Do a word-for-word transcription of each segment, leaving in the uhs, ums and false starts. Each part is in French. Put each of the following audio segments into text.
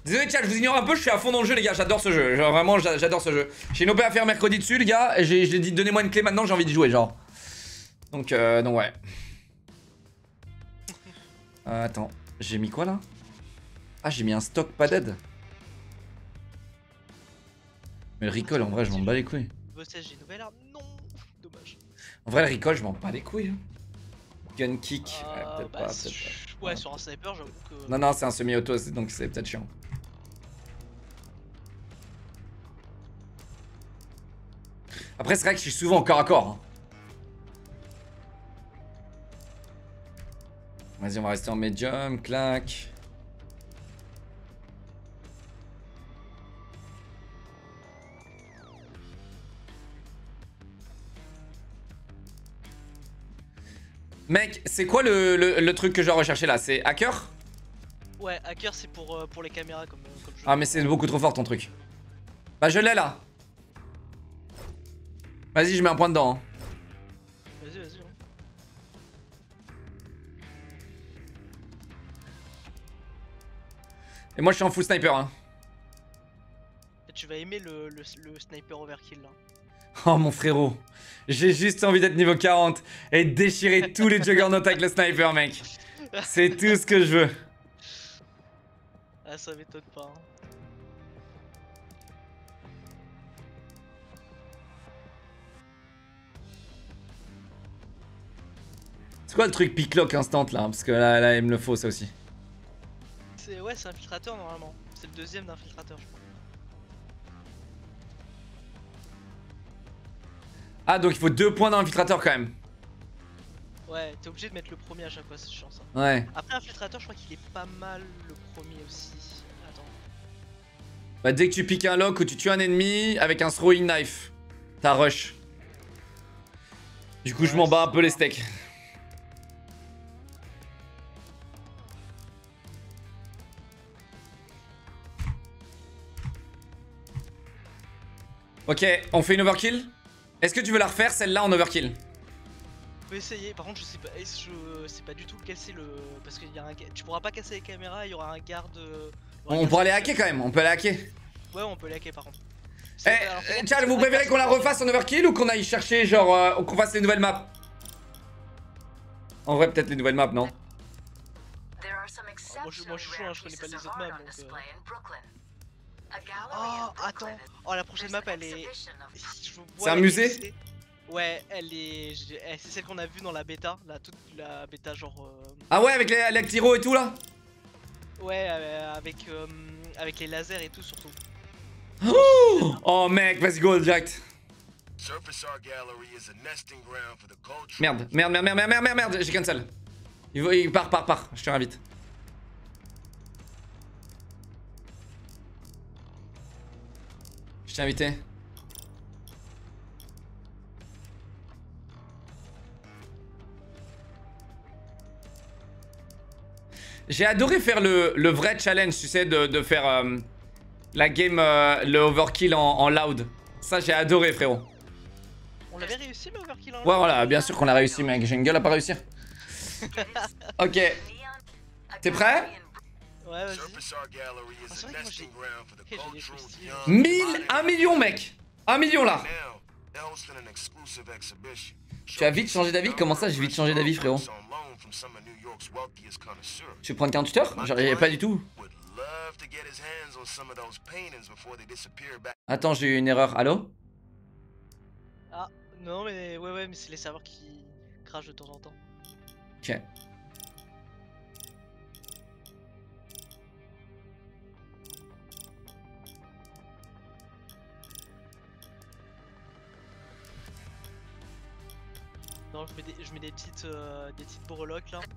Désolé chat, je vous ignore un peu, je suis à fond dans le jeu les gars, j'adore ce jeu. Genre vraiment j'adore ce jeu. J'ai une O P à faire mercredi dessus les gars, et je l'ai dit donnez-moi une clé maintenant, j'ai envie d'y jouer genre. Donc euh, donc ouais. Euh, attends, j'ai mis quoi là? Ah j'ai mis un stock pas dead. Mais le recall en vrai je m'en bats les couilles. J'ai une nouvelle arme, non, dommage. En vrai le recall je m'en bats les couilles. Hein. Gun kick, euh, ouais, peut-être bah, pas, peut-être pas. Ouais, sur un sniper j'avoue que... Non non c'est un semi-auto donc c'est peut-être chiant. Après c'est vrai que je suis souvent au corps à corps. Hein. Vas-y on va rester en médium, clac. Mec, c'est quoi le, le, le truc que je dois rechercher là? C'est hacker? Ouais, hacker c'est pour, euh, pour les caméras comme, euh, comme jeu. Ah mais c'est beaucoup trop fort ton truc. Bah je l'ai là. Vas-y je mets un point dedans. Hein. Vas-y, vas-y. Hein. Et moi je suis en full sniper hein. Et tu vas aimer le, le, le sniper overkill là. Oh mon frérot. J'ai juste envie d'être niveau quarante et de déchirer tous les juggernauts avec le sniper mec. C'est tout ce que je veux. Ah ça m'étonne pas. Hein. C'est quoi le truc picklock instant là? Parce que là, là il me le faut ça aussi. C'est ouais c'est infiltrateur normalement. C'est le deuxième d'infiltrateur je crois. Ah donc il faut deux points d'infiltrateur quand même. Ouais, t'es obligé de mettre le premier à chaque fois, c'est chiant ça. Ouais. Après infiltrateur je crois qu'il est pas mal le premier aussi. Attends. Bah dès que tu piques un lock ou tu tues un ennemi avec un throwing knife, t'as rush. Du coup ouais, je m'en bats un peu les steaks. Ok, on fait une overkill. Est-ce que tu veux la refaire celle-là en overkill? On peut essayer, par contre je sais pas, je sais pas du tout casser le... Parce que y a un... tu pourras pas casser les caméras, il y aura un garde... On pourra les hacker quand même, on peut les hacker. Ouais on peut les hacker par contre. Eh, eh Tchal, vous préférez qu'on la refasse en overkill ou qu'on aille chercher genre, euh, qu'on fasse les nouvelles maps? En vrai peut-être les nouvelles maps non? Ah, moi, je, moi je suis chaud, hein, je connais pas les autres maps donc... Euh... Oh attends, oh la prochaine map elle est... C'est un musée? Ouais, elle est, c'est celle qu'on a vue dans la bêta, la toute la bêta genre. Euh... Ah ouais, avec les, les Actiro et tout là. Ouais, avec euh, avec les lasers et tout surtout. Oh, oh mec, vas-y go direct. Merde, merde, merde, merde, merde, merde, merde, j'ai cancel. Il, il part, part, part. Je te réinvite. Je t'ai invité. J'ai adoré faire le, le vrai challenge, tu sais, de, de faire euh, la game, euh, le overkill en, en loud. Ça, j'ai adoré, frérot. On l'avait réussi, le overkill en loud? Ouais, voilà, bien sûr qu'on l'a réussi, mec. J'ai une gueule à pas réussir. Ok. T'es prêt? Ouais, vas-y. Ah, c'est vrai que moi j'ai... Okay, j'ai mille, un million, mec. Un million, là. Tu as vite changé d'avis? Comment ça, j'ai vite changé d'avis, frérot? Tu veux prendre quarante-huit heures? J'arrivais pas du tout. Attends, j'ai eu une erreur. Allô? Ah, non, mais ouais, ouais, mais c'est les serveurs qui crachent de temps en temps. Ok. Non, je mets des, je mets des petites, euh, des petites breloques là.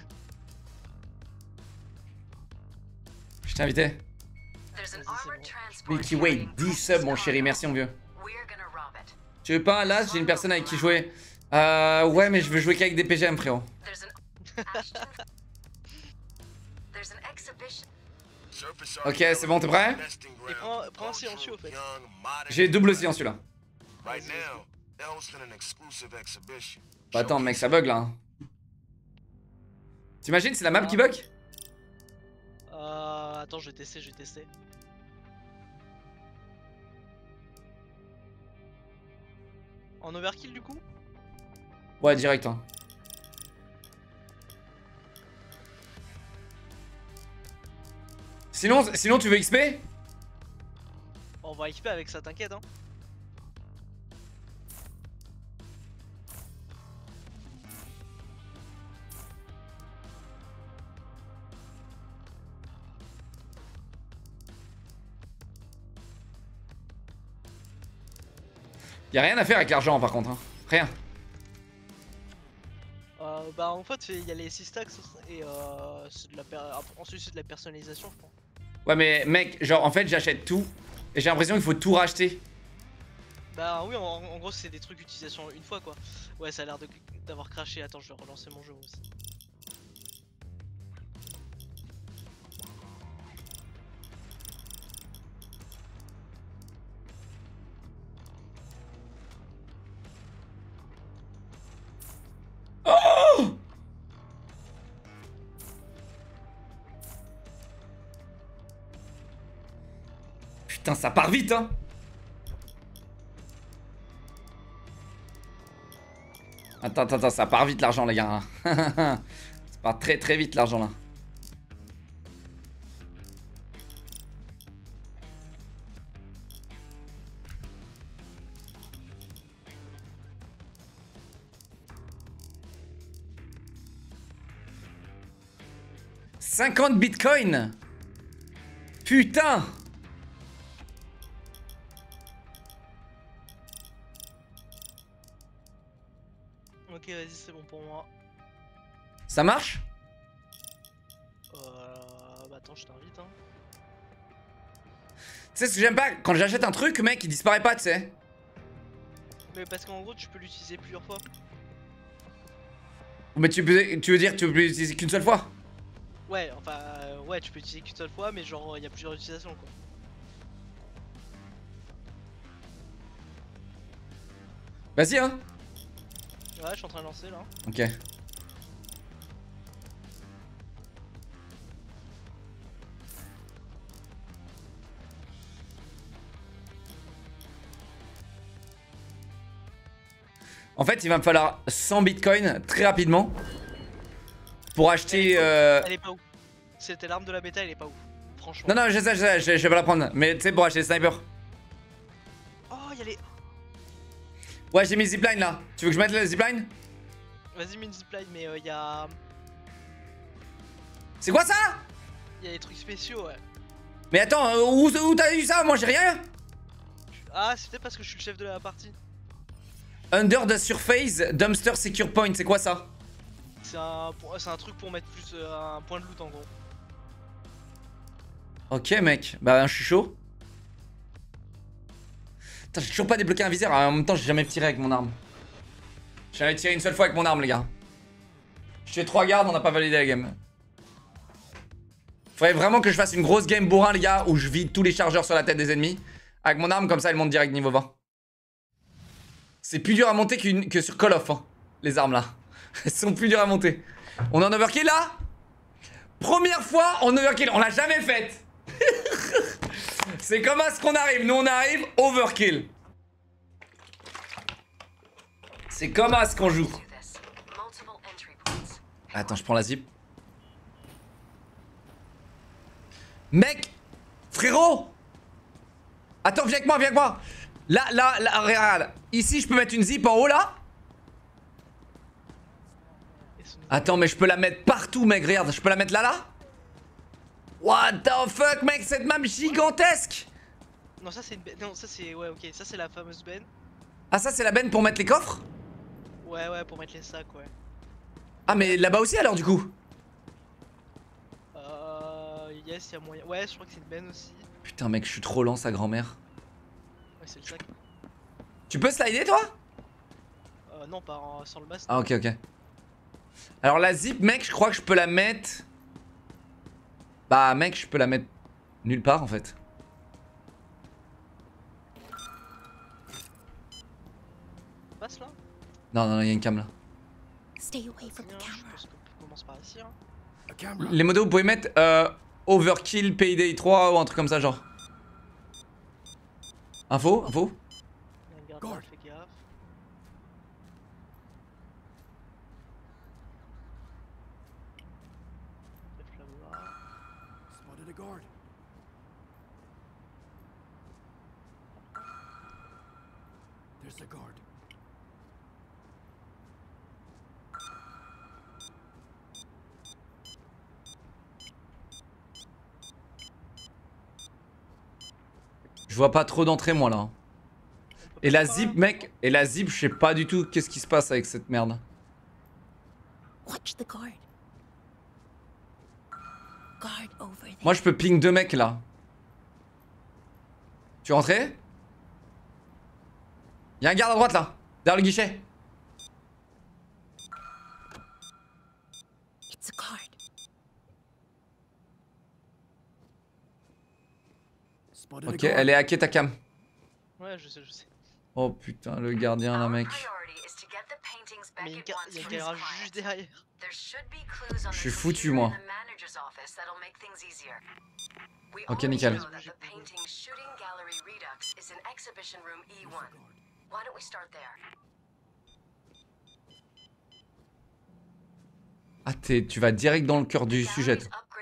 Je t'ai invité. Milky Way, dix subs mon chéri, merci mon vieux. Tu veux pas un last? J'ai une personne avec qui jouer. Euh, ouais, mais je veux jouer qu'avec des P G M, frérot. Ok, c'est bon, t'es prêt? Et prends, prends un silencieux au fait. J'ai double silencieux là. Bah attends mec, ça bug là. Hein. T'imagines c'est la map qui bug? Euh... Attends, je vais tester, je vais tester. En overkill du coup? Ouais, direct. Hein. Sinon, sinon, tu veux X P? On va X P avec ça, t'inquiète. Hein. Y'a rien à faire avec l'argent par contre. Hein. Rien. Euh, bah en fait il y a les six stacks et euh, de la per... ensuite c'est de la personnalisation je crois. Ouais mais mec, genre en fait j'achète tout et j'ai l'impression qu'il faut tout racheter. Bah oui en, en gros c'est des trucs d'utilisation une fois quoi. Ouais ça a l'air d'avoir craché, attends je vais relancer mon jeu aussi. Oh putain ça part vite hein. Attends, attends, attends, ça part vite l'argent les gars. Ça part très très vite l'argent là. cinquante bitcoins. Putain. Ok vas-y c'est bon pour moi. Ça marche? Euh... Bah attends je t'invite hein. Tu sais ce que j'aime pas? Quand j'achète un truc mec il disparaît pas tu sais. Mais parce qu'en gros tu peux l'utiliser plusieurs fois. Mais tu, peux, tu veux dire que tu peux l'utiliser qu'une seule fois? Ouais enfin euh, ouais tu peux l'utiliser qu'une seule fois mais genre il y a plusieurs utilisations quoi. Vas-y hein. Ouais je suis en train de lancer là. Ok. En fait il va me falloir cent bitcoins très rapidement pour acheter... Euh... Elle est pas ouf. C'était l'arme de la bêta, elle est pas ouf. Franchement. Non non je sais, je sais, je, je vais la prendre. Mais tu sais pour acheter le sniper. Oh y'a les... Ouais j'ai mis zipline là. Tu veux que je mette le zipline? Vas-y mets une zipline mais euh, y'a... C'est quoi ça? Y'a des trucs spéciaux ouais. Mais attends, euh, où, où t'as eu ça? Moi j'ai rien. Ah c'est peut-être parce que je suis le chef de la partie. Under the surface, dumpster secure point, c'est quoi ça? C'est un, un truc pour mettre plus euh, un point de loot en gros. Ok mec, bah je suis chaud. Putain j'ai toujours pas débloqué un viseur, en même temps j'ai jamais tiré avec mon arme. J'ai jamais tiré une seule fois avec mon arme les gars. Je fais trois gardes, on n'a pas validé la game. Faudrait vraiment que je fasse une grosse game bourrin les gars, où je vide tous les chargeurs sur la tête des ennemis. Avec mon arme comme ça elle monte direct niveau vingt. C'est plus dur à monter qu que sur Call of hein, les armes là. Elles sont plus dures à monter. On est en overkill là? Première fois en overkill, on l'a jamais faite. C'est comme à ce qu'on arrive, nous on arrive overkill. C'est comme à ce qu'on joue. Attends, je prends la zip. Mec, frérot. Attends, viens avec moi, viens avec moi. Là, là, là, regarde. Ici, je peux mettre une zip en haut là. Attends, mais je peux la mettre partout, mec. Regarde, je peux la mettre là, là. What the fuck, mec, cette map gigantesque. Non, ça c'est une benne. Non, ça c'est. Ouais, ok, ça c'est la fameuse benne. Ah, ça, c'est la benne pour mettre les coffres? Ouais, ouais, pour mettre les sacs, ouais. Ah, mais là-bas aussi alors, du coup? Euh. Yes, y'a moyen. Ouais, je crois que c'est une benne aussi. Putain, mec, je suis trop lent, sa grand-mère. Ouais, c'est le sac. Tu peux slider, toi? Euh, non, pas en... sans le masque. Ah, ok, ok. Alors, la zip, mec, je crois que je peux la mettre. Bah, mec, je peux la mettre nulle part en fait. Passe là? Non, non, il y a une cam là. Stay away from the Bien, je camera. pense qu'on commence par ici. Hein. Les modos, vous pouvez mettre. Euh... Overkill Payday trois ou un truc comme ça genre. Info, info. Il y a un garde, fais gaffe. Bref, là-bas. Spotted a guard. There's the guard. Je vois pas trop d'entrée moi là. Et la zip mec, et la zip je sais pas du tout qu'est-ce qui se passe avec cette merde. Watch the guard. Guard over there. Moi je peux ping deux mecs là. Tu es rentré? Y'a un garde à droite là, derrière le guichet. It's a guard. Spotted a Ok, guard. elle est hackée ta cam. Ouais, je sais, je sais. Oh putain, le gardien là mec. Mais il y a une ca- il y a une caméra juste derrière. Je suis foutu moi. Ok, nickel. Ah t'es, tu vas direct dans le cœur du sujet.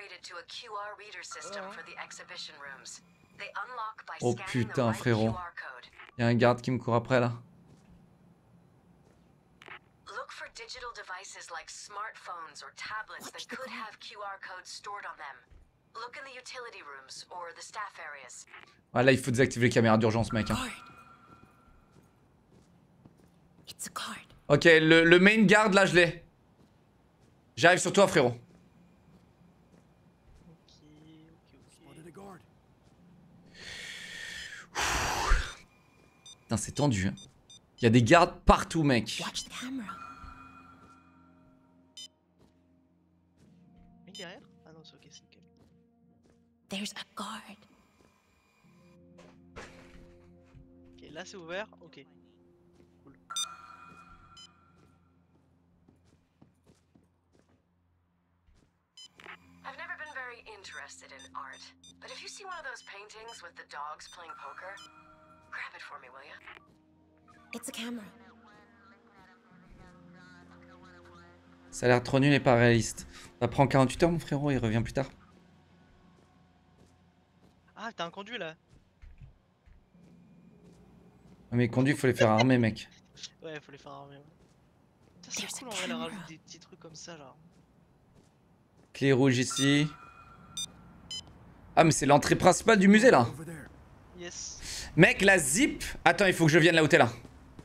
Oh putain frérot. Y'a un garde qui me court après là. Look for digital devices like smartphones or tablets that could have Q R codes stored on them. Look in the utility rooms or the staff areas. Ah là il faut désactiver les caméras d'urgence mec. Hein. Guard. It's a guard. Ok, le, le main guard là je l'ai. J'arrive sur toi frérot. Ok, ok, ok. Spotted a guard. Putain c'est tendu. Hein. Il y a des gardes partout mec. Watch the camera. Mais derrière? Ah non, c'est ok, c'est nickel. There's a guard. Ok, là c'est ouvert, ok. Cool. I've never been very interested in art, but if you see one of those paintings with the dogs playing poker, grab it for me, will you? It's a camera. Ça a l'air trop nul et pas réaliste. Ça prend quarante-huit heures mon frérot, il revient plus tard. Ah, t'as un conduit là? Mais les conduits faut les faire armer mec. Ouais, faut les faire armer. Ouais. Ça, c'est There's cool a en vrai, leur camera. rajouter des petits trucs comme ça là. Clé rouge ici. Ah mais c'est l'entrée principale du musée là. Over there. Yes. Mec la zip. Attends il faut que je vienne là où t'es là.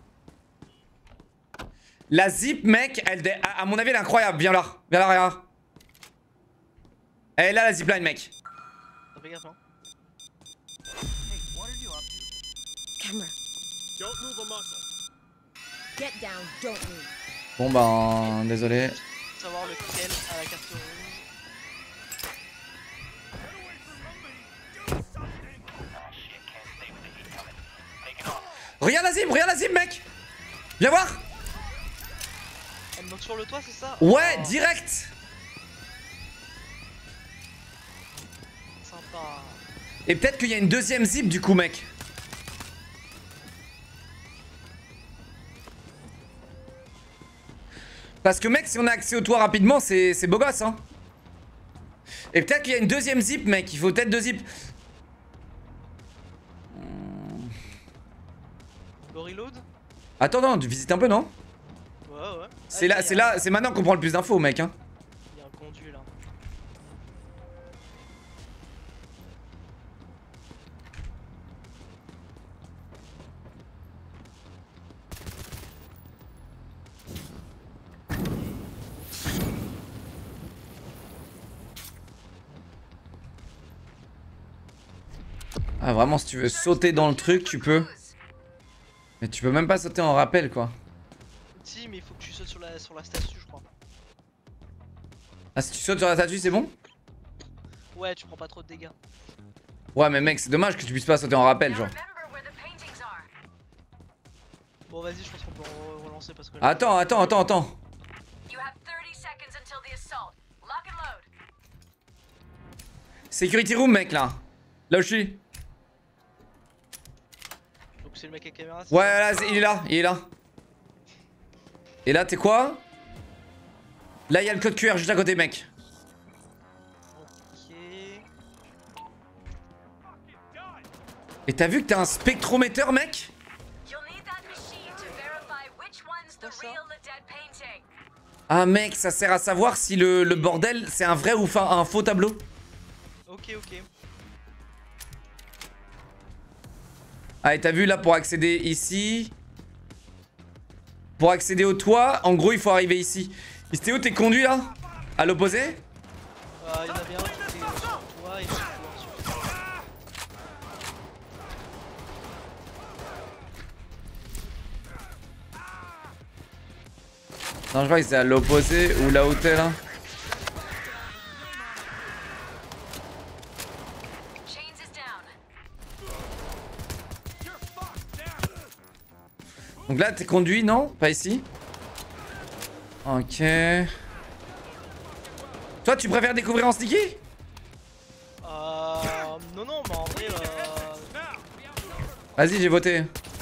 La zip mec, elle, dé- à, à mon avis elle est incroyable. Viens là, viens là regarde. Elle est là la zipline mec. T'as fait gaffe hein? Hey, what are you up to? Camera. Don't move a muscle. Get down. Don't move. Bon ben désolé. Savoir lequel à la carte rouge. Regarde la zip, regarde la zip mec. Viens voir. Elle monte sur le toit, c'est ça? Ouais, Oh, direct. sympa. Et peut-être qu'il y a une deuxième zip du coup mec. Parce que mec si on a accès au toit rapidement c'est c'est beau gosse hein. Et peut-être qu'il y a une deuxième zip mec, il faut peut-être deux zips. Le reload? Attends non, tu visites un peu non? Ouais, ouais. C'est là, c'est là, c'est maintenant qu'on prend le plus d'infos mec hein. Il y a un conduit là. Ah vraiment si tu veux sauter dans le truc tu peux. Mais tu peux même pas sauter en rappel quoi. Si, mais il faut que tu sautes sur la, sur la statue, je crois. Ah si tu sautes sur la statue c'est bon? Ouais, tu prends pas trop de dégâts. Ouais mais mec c'est dommage que tu puisses pas sauter en rappel Now genre. remember where the paintings are. Bon, vas-y, je pense qu'on peut re- relancer parce que là. Attends, attends, attends, attends. You have thirty seconds until the assault. Lock and load. Security room, mec, là. Là où je suis. Donc c'est le mec à caméra. c'est Ouais, ça là, il est là, il est là. Et là, t'es quoi? Là, il y a le code Q R juste à côté, mec. Ok. Et t'as vu que t'as un spectromètre, mec? You'll need that machine to verify which one's the What's that? real Ledet painting. Ah, mec, ça sert à savoir si le, le bordel, c'est un vrai ou fa- un faux tableau. Ok, ok. Ah, et t'as vu là pour accéder ici. Pour accéder au toit, en gros, il faut arriver ici. Et c'était où t'es conduit là? À l'opposé? Euh, il y en avait un qui était sur toi et sur toi ensuite. Non, je crois que c'est à l'opposé ou là où t'es là. Chains is down. Donc là, t'es conduit, non? Pas ici? Ok. Toi, tu préfères découvrir en sneaky? Euh. Non, non, mais en vrai. Euh... Vas-y, j'ai voté.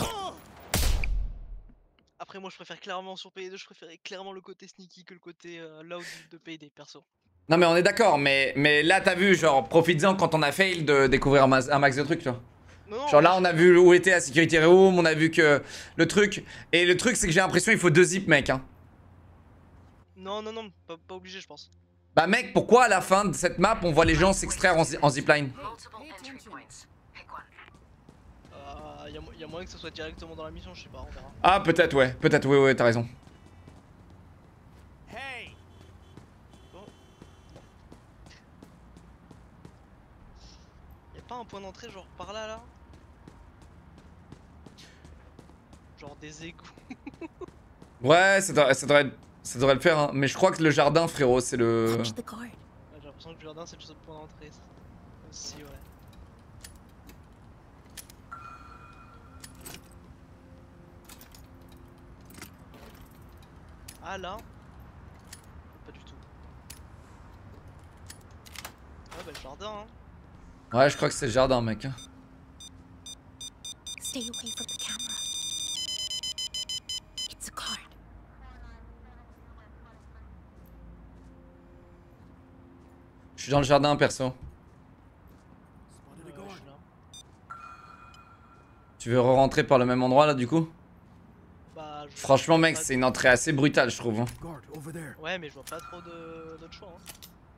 Après, moi je préfère clairement sur P D deux, je préférais clairement le côté sneaky que le côté euh, loud de P D perso. Non, mais on est d'accord, mais, mais là, t'as vu, genre, profites-en quand on a fail de découvrir un, ma- un max de trucs, tu vois. Non, non, Genre là, moi, on a vu où était la security room, on a vu que le truc. Et le truc, c'est que j'ai l'impression qu'il faut deux zips, mec. Hein. je- Non, non, non, pas, pas obligé, je pense. Bah, mec, pourquoi à la fin de cette map, on voit les gens s'extraire en, zi- en zipline? Multiple entry points. Pick one. Euh, y, a, mo- y a moyen que ce soit directement dans la mission, je sais pas, on verra. Ah, peut-être, ouais. Peut-être, ouais, ouais, t'as raison. Hey! Y a pas un point d'entrée genre par là, là? Genre des égouts. Ouais, ça devrait, ça devrait, ça devrait le faire, hein. Mais je crois que le jardin, frérot, c'est le. Watch the guard. Ouais, j'ai l'impression que le jardin c'est le seul point d'entrée. ça. Aussi, ouais. Ah là? Pas du tout. Ouais, bah le jardin, hein. Ouais, je crois que c'est le jardin, mec. hein. Stay away from the camera. It's a guard. Je suis dans le jardin, perso. Ouais, Spotted a je guard. suis là. Tu veux re-rentrer par le même endroit, là, du coup? Bah, je- Franchement, mec, pas c'est de- une entrée assez brutale, je trouve. hein. Guard over there. Ouais, mais je vois pas trop de- d'autres choix. Hein.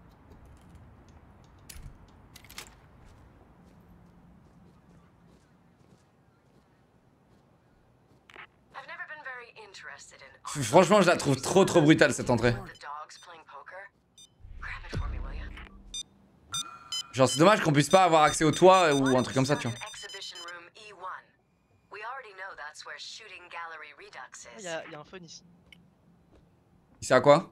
I've never been very interested in F- Franchement, je la trouve trop, trop brutale, cette entrée. the dogs playing poker. Grab it for me, will ya? Genre, c'est dommage qu'on puisse pas avoir accès au toit ou un truc comme ça, tu vois. Exhibition room E one. We already know that's where shooting gallery redux Il is. y, a- y a un fun ici. Il sert à quoi?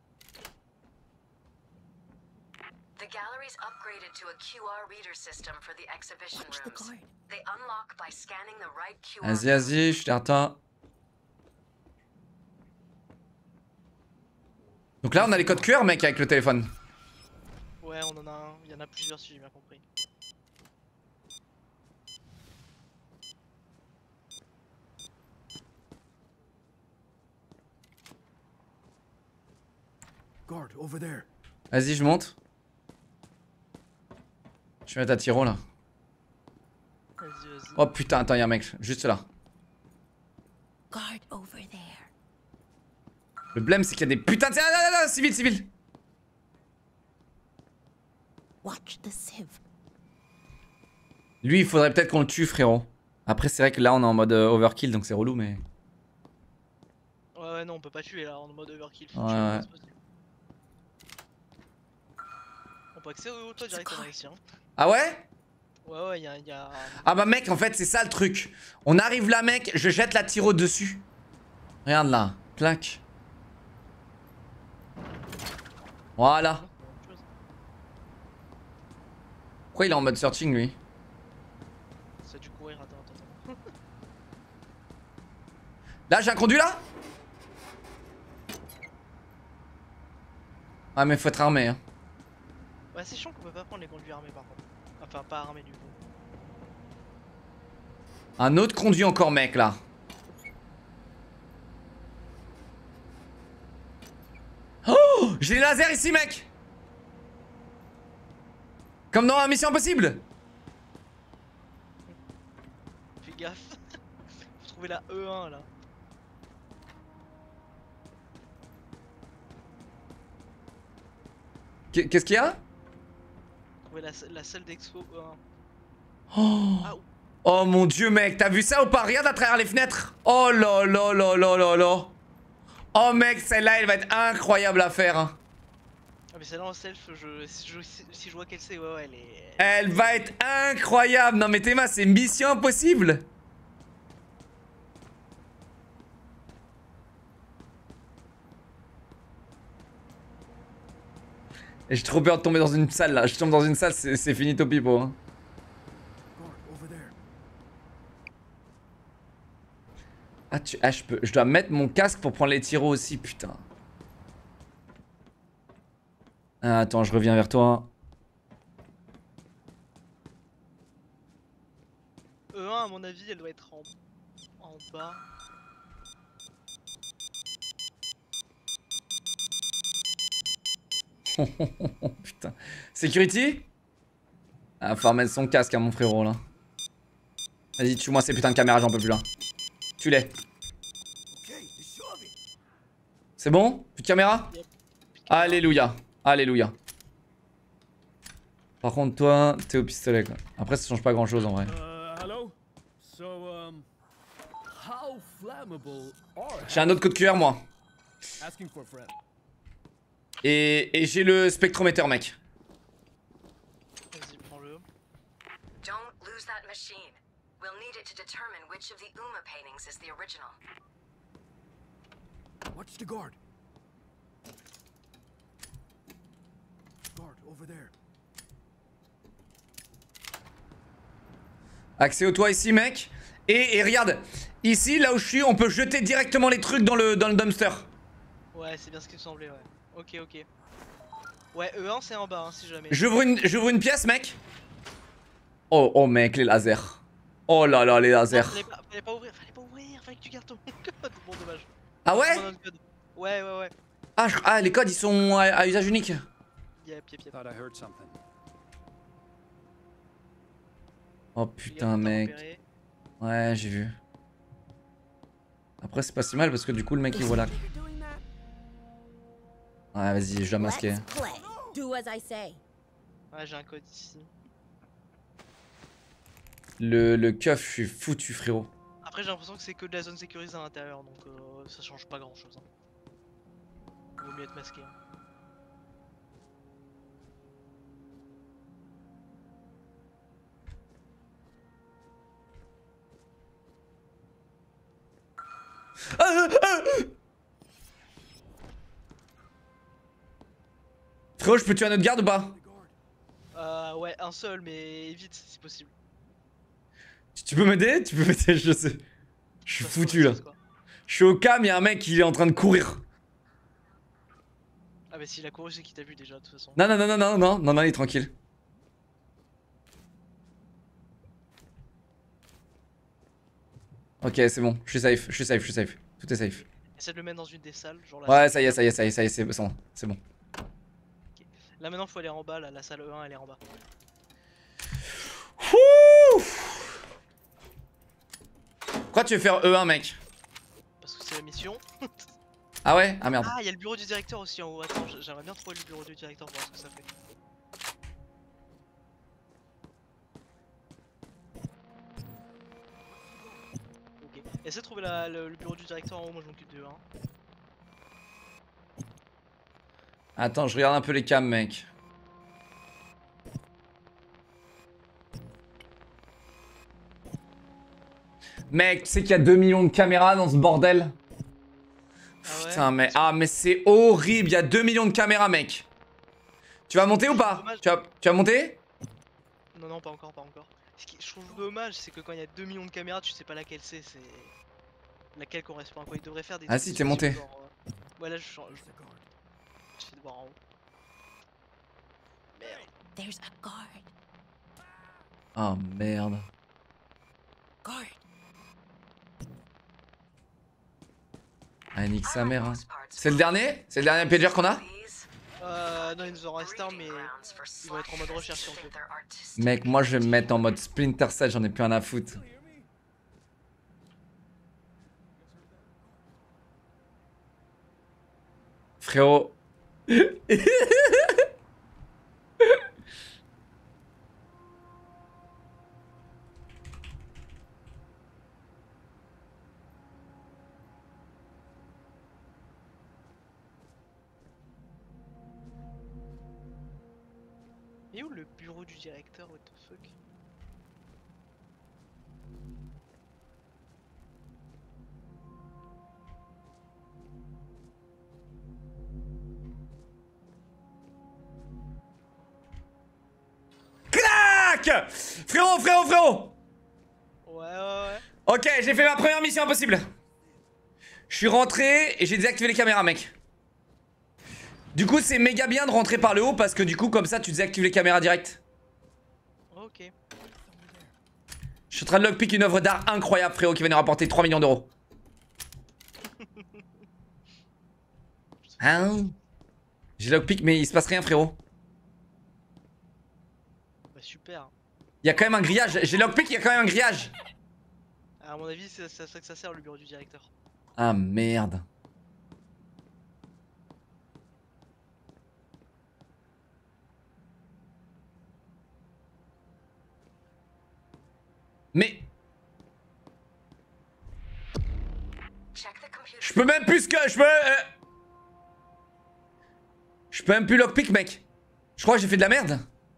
The gallery's upgraded to a Q R reader system for the exhibition Watch the rooms. guard. They unlock by scanning the right Q R Vas-y, code. vas-y, je suis derrière toi. Donc là, on a les codes Q R, mec, avec le téléphone. Ouais, on en a un. Il y en a plusieurs si j'ai bien compris. Guard over there. Vas-y, je monte. Je vais mettre à tiro, là. Vas-y, vas-y. Oh putain, attends, y'a un mec, juste là. Guard over there. Le blême, c'est qu'il y a des putains de... Ah, là, là, là, civil, civil. Watch the sieve. Lui, il faudrait peut-être qu'on le tue, frérot. Après, c'est vrai que là, on est en mode euh, overkill, donc c'est relou, mais... Ouais, ouais, non, on peut pas tuer là, en mode overkill. Faut Ouais, tuer, ouais. c'est possible. On peut accéder au toit directement ici. Hein. Ah ouais? Ouais, ouais, y'a. Y a... Ah bah mec, en fait, c'est ça le truc. On arrive là, mec, je jette la tiro dessus. Regarde là, clac. Voilà. autre chose. Pourquoi il est en mode searching, lui? Ça a dû courir, attends, attends, attends. Là, j'ai un conduit là? Ah mais faut être armé hein. Ouais, c'est chiant qu'on peut pas prendre les conduits armés par contre. Enfin, pas armés du coup. Un autre conduit encore, mec, là. Oh, j'ai les lasers ici, mec. Comme dans Mission Impossible. Fais gaffe. Faut trouver la E un là. Qu'est- Qu'est-ce qu'il y a? Trouver la, la salle d'expo E un. Oh. Ah, ou- Oh mon dieu, mec, t'as vu ça ou pas? Regarde à travers les fenêtres. Oh là là là là là là. Oh mec, celle-là, elle va être incroyable à faire, hein. Ah mais celle-là en self, je, si, je, si, si je vois qu'elle c'est, ouais ouais elle est... Elle va être incroyable. Non mais Théma, c'est Mission Impossible. Et j'ai trop peur de tomber dans une salle là. Je tombe dans une salle, c'est finito pipo, hein. Guard, over there. Ah, tu... ah je peux... Je dois mettre mon casque pour prendre les tiros aussi, putain. Ah, attends, je reviens vers toi. E un à mon avis elle doit être en, en bas. Putain. Security? Ah, faut remettre son casque à mon frérot là. Vas-y, tue-moi ces putains de caméras, j'en peux plus là. Tue-les. Okay, the shoving. C'est bon? Plus de caméra? Yep. Alléluia. Alléluia. Par contre, toi, t'es au pistolet quoi. Après, ça change pas grand chose en vrai. Uh, hello? So, um, how flammable are J'ai un autre coup de cuir, moi. asking for a friend? Et, et j'ai le spectromètre, mec. Vas-y, prends-le. Don't lose that machine. We'll need it to determine which of the Uma paintings is the original. Watch the guard. Guard, over there. Accès au toit ici, mec. Et, et regarde, ici, là où je suis, on peut jeter directement les trucs dans le, dans le dumpster. Ouais, c'est bien ce qui me semblait, ouais. Ok, ok. Ouais, E un c'est en bas, hein, si jamais. J'ouvre une, j'ouvre une pièce, mec. Oh, oh, mec, les lasers. Oh là là, les Non, lasers. fallait pas, fallait pas ouvrir, fallait pas ouvrir, fallait que tu gardes ton code. Bon, dommage. Ah ouais? Prends notre code. Ouais, ouais, ouais. Ah, je- ah, les codes, ils sont à, à usage unique. Yep, yep, yep. Thought I heard something. Oh Fais putain, gaffe, t'as mec. repéré. Ouais, j'ai vu. Après, c'est pas si mal parce que du coup, le mec, il voit là. You're doing that? Ouais, vas-y, je dois masquer. Let's play. Do as I say. Ouais, j'ai un code ici. Le, le keuf, je suis foutu, frérot. Après, j'ai l'impression que c'est que de la zone sécurisée à l'intérieur, donc euh, ça change pas grand chose. Hein. Vaut mieux être masqué. Hein. Ah, ah, ah. Frérot, je peux tuer un autre garde ou pas? Euh, ouais, un seul, mais vite si possible. Tu, tu peux m'aider? Tu peux m'aider, je sais. Je suis Ça se foutu là. passe, quoi. Je suis au cam, y'a un mec qui est en train de courir. Ah, bah s'il a couru, c'est qu'il t'a vu déjà, de toute façon. Non, non, non, non, non, non, non, non, il est tranquille. Ok, c'est bon, je suis safe, je suis safe, je suis safe. Tout est safe. Essaie de le mettre dans une des salles, genre là. Ouais, ça y est, ça y est, ça y est, ça y est, c'est bon, c'est bon. Là maintenant, faut aller en bas, là, la salle E un, elle est en bas. Ouh. Pourquoi tu veux faire E un, mec? Parce que c'est la mission. Ah ouais? Ah merde. Ah, il y a le bureau du directeur aussi en haut. Attends, j'aimerais bien trouver le bureau du directeur pour voir ce que ça fait. Ok. Essaie de trouver la- le, le bureau du directeur en haut, moi je m'occupe de un. Attends, je regarde un peu les cams, mec. Mec, tu sais qu'il y a deux millions de caméras dans ce bordel? Ah ouais? Putain, mais, ah, mais c'est horrible, il y a deux millions de caméras, mec. Tu vas monter ou pas? Dommage. tu vas, tu vas monter? Non, non, pas encore, pas encore. Ce qui je trouve dommage, c'est que quand il y a deux millions de caméras, tu sais pas laquelle c'est, c'est. Laquelle correspond à quoi. Ils devraient faire des. Ah trucs si, t'es monté. genre, euh, Ouais, là je, je, je vais de voir en haut. merde. There's a guard. Oh merde. Guard. Ah, nique sa mère. Hein. Most parts C'est le dernier? C'est le dernier pager qu'on a? these Euh, non, il nous en reste un, mais breeding grounds for ils vont être en mode slashers recherche si who on think peut. they're artistic. Mec, moi je vais me mettre en mode Splinter Cell, j'en ai plus rien à foutre. Frérot. Et où le bureau du directeur, what the fuck? Clac! Frérot, frérot, frérot! Ouais, ouais, ouais. Ok, j'ai fait ma première mission impossible. Je suis rentré et j'ai désactivé les caméras, mec. Du coup, c'est méga bien de rentrer par le haut parce que du coup, comme ça, tu désactives les caméras direct. Ok. Je suis en train de lockpick une œuvre d'art incroyable, frérot, qui va nous rapporter trois millions d'euros. Hein? J'ai lockpick, mais il se passe rien, frérot. Bah super. Il y a quand même un grillage. J'ai lockpick, il y a quand même un grillage. À mon avis, c'est à ça que ça sert le bureau du directeur. Ah merde. Mais Check the computer. je peux même plus que je peux. euh, Je peux même plus lockpick, mec. Je crois que j'ai fait de la merde.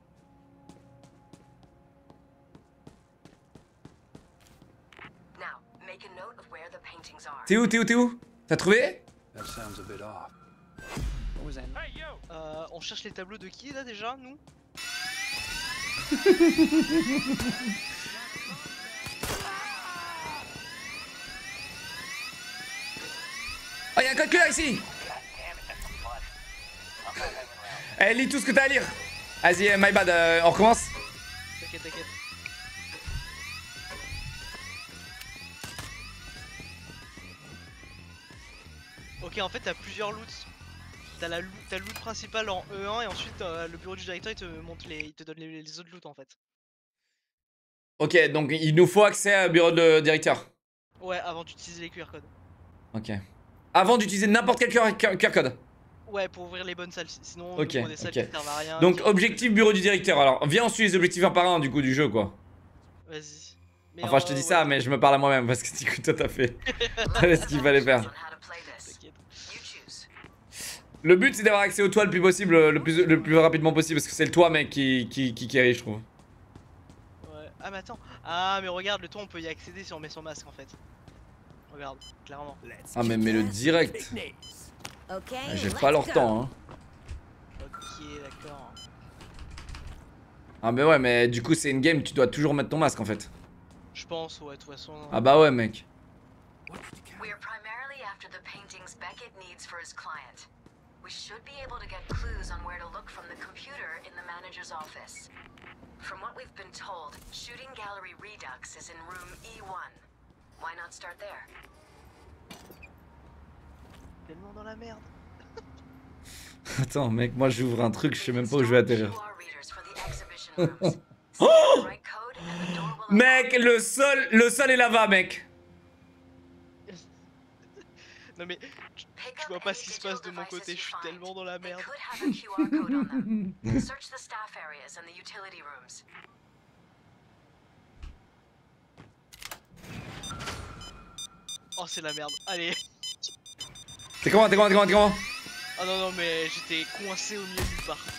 Now, make a note of where the paintings are. T'es où, t'es où, t'es où? T'as trouvé? That sounds a bit off. What was that? Euh, on cherche les tableaux de qui là déjà, nous? Oh, y'a un code Q là ici. Eh, lis tout ce que t'as à lire. Vas-y, euh, my bad, euh, on recommence. T'inquiète, t'inquiète. Ok, en fait, t'as plusieurs loots. T'as la loo- t'as le loot principal en E un et ensuite euh, le bureau du directeur il te montre les, il te donne les, les autres loots en fait. Ok, donc il nous faut accès au bureau de directeur. Ouais, avant d'utiliser les Q R codes. Ok. Avant d'utiliser n'importe quel Q R Q R code. Ouais, pour ouvrir les bonnes salles, si- sinon Ok, on ouvre des salles ok. qui servent à rien. Donc qui- objectif bureau du directeur. Alors viens on suit les objectifs un par un du coup du jeu quoi. Vas-y. Mais Enfin je te euh, dis ouais, ça mais je me parle à moi-même parce que du coup toi t'as fait ce qu'il fallait faire. On how to play this. T'inquiète. You choose. Le but c'est d'avoir accès au toit le plus possible, le plus, le plus rapidement possible parce que c'est le toit mec qui, qui, qui carry je trouve. Ouais. Ah mais attends. Ah mais regarde, le toit on peut y accéder si on met son masque en fait. Regarde, clairement. Let's Ah mais kick mais le ass with direct. fake names. Okay. Ah, J'ai let's pas leur go. temps hein. Ok, d'accord. Ah mais ouais mais du coup c'est une game tu dois toujours mettre ton masque en fait. Je pense, ouais, de toute façon. Ah bah ouais mec. What did you We are primarily after the paintings Beckett needs for his client. We should be able to get clues on where to look from the computer in the manager's office. From what we've been told, Shooting Gallery Redux is in room E one. Why not start there? Tellement dans la merde. Attends mec moi j'ouvre un truc je sais même pas où je vais atterrir. Q R readers for the exhibition rooms. Scan the right code and the door will Mec le sol, le sol est lava mec. Non mais Pick je up vois pas any ce qui se digital passe de mon devices côté, you je suis find. tellement dans la They merde. could have a Q R code on them. Search the staff areas and the utility rooms. Oh c'est la merde. Allez. T'es comment, t'es comment, t'es comment, t'es comment? Ah non non mais j'étais coincé au milieu de nulle part.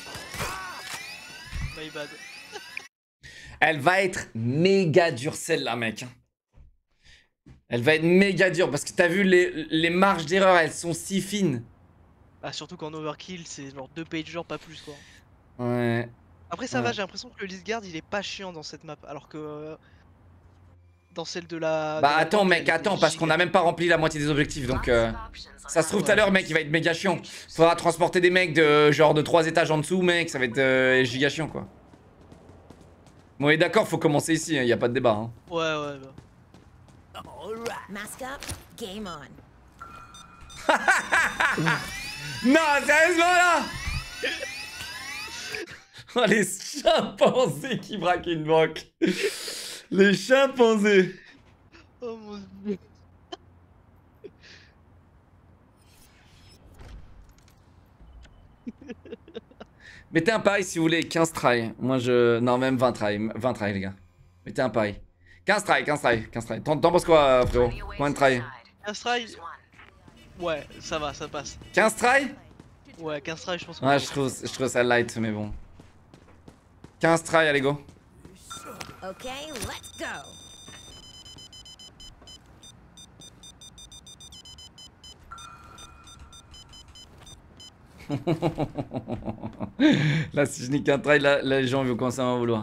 My bad. Elle va être méga dure celle-là mec. Elle va être méga dure parce que t'as vu les, les marges d'erreur elles sont si fines. Ah surtout qu'en overkill c'est genre deux pagers pas plus quoi. Ouais. Après ça Ouais. va, j'ai l'impression que le list guard il est pas chiant dans cette map alors que euh, dans celle de la. Bah de la attends banque, mec, elle était attends, parce qu'on a giga. même pas rempli la moitié des objectifs, donc... euh, Ça se trouve tout à Ouais. l'heure, mec, il va être méga chiant. Faudra transporter des mecs de genre de trois étages en dessous, mec, ça va être euh, giga chiant, quoi. Bon, et d'accord, faut commencer ici, hein, y a pas de débat, hein. Ouais, ouais, bah. All right. Mask up, game on. Non, sérieusement, là. Oh, les chimpanzés qui braquent une banque. Les chimpanzés. Oh mon dieu. Mettez un pari si vous voulez, quinze tries. Moi je... Non, même vingt tries, vingt tries les gars. Mettez un pari. quinze tries, quinze tries, quinze tries. T'en t'en penses quoi, frérot? Combien de tries? quinze tries. Ouais, ça va, ça passe. quinze tries? Ouais, quinze tries, je pense que. Ouais, je trouve, je trouve ça light, mais bon. quinze tries, allez go. Okay, let's go. Là, si je nique un try, là, là, les gens vont commencer à m'en vouloir.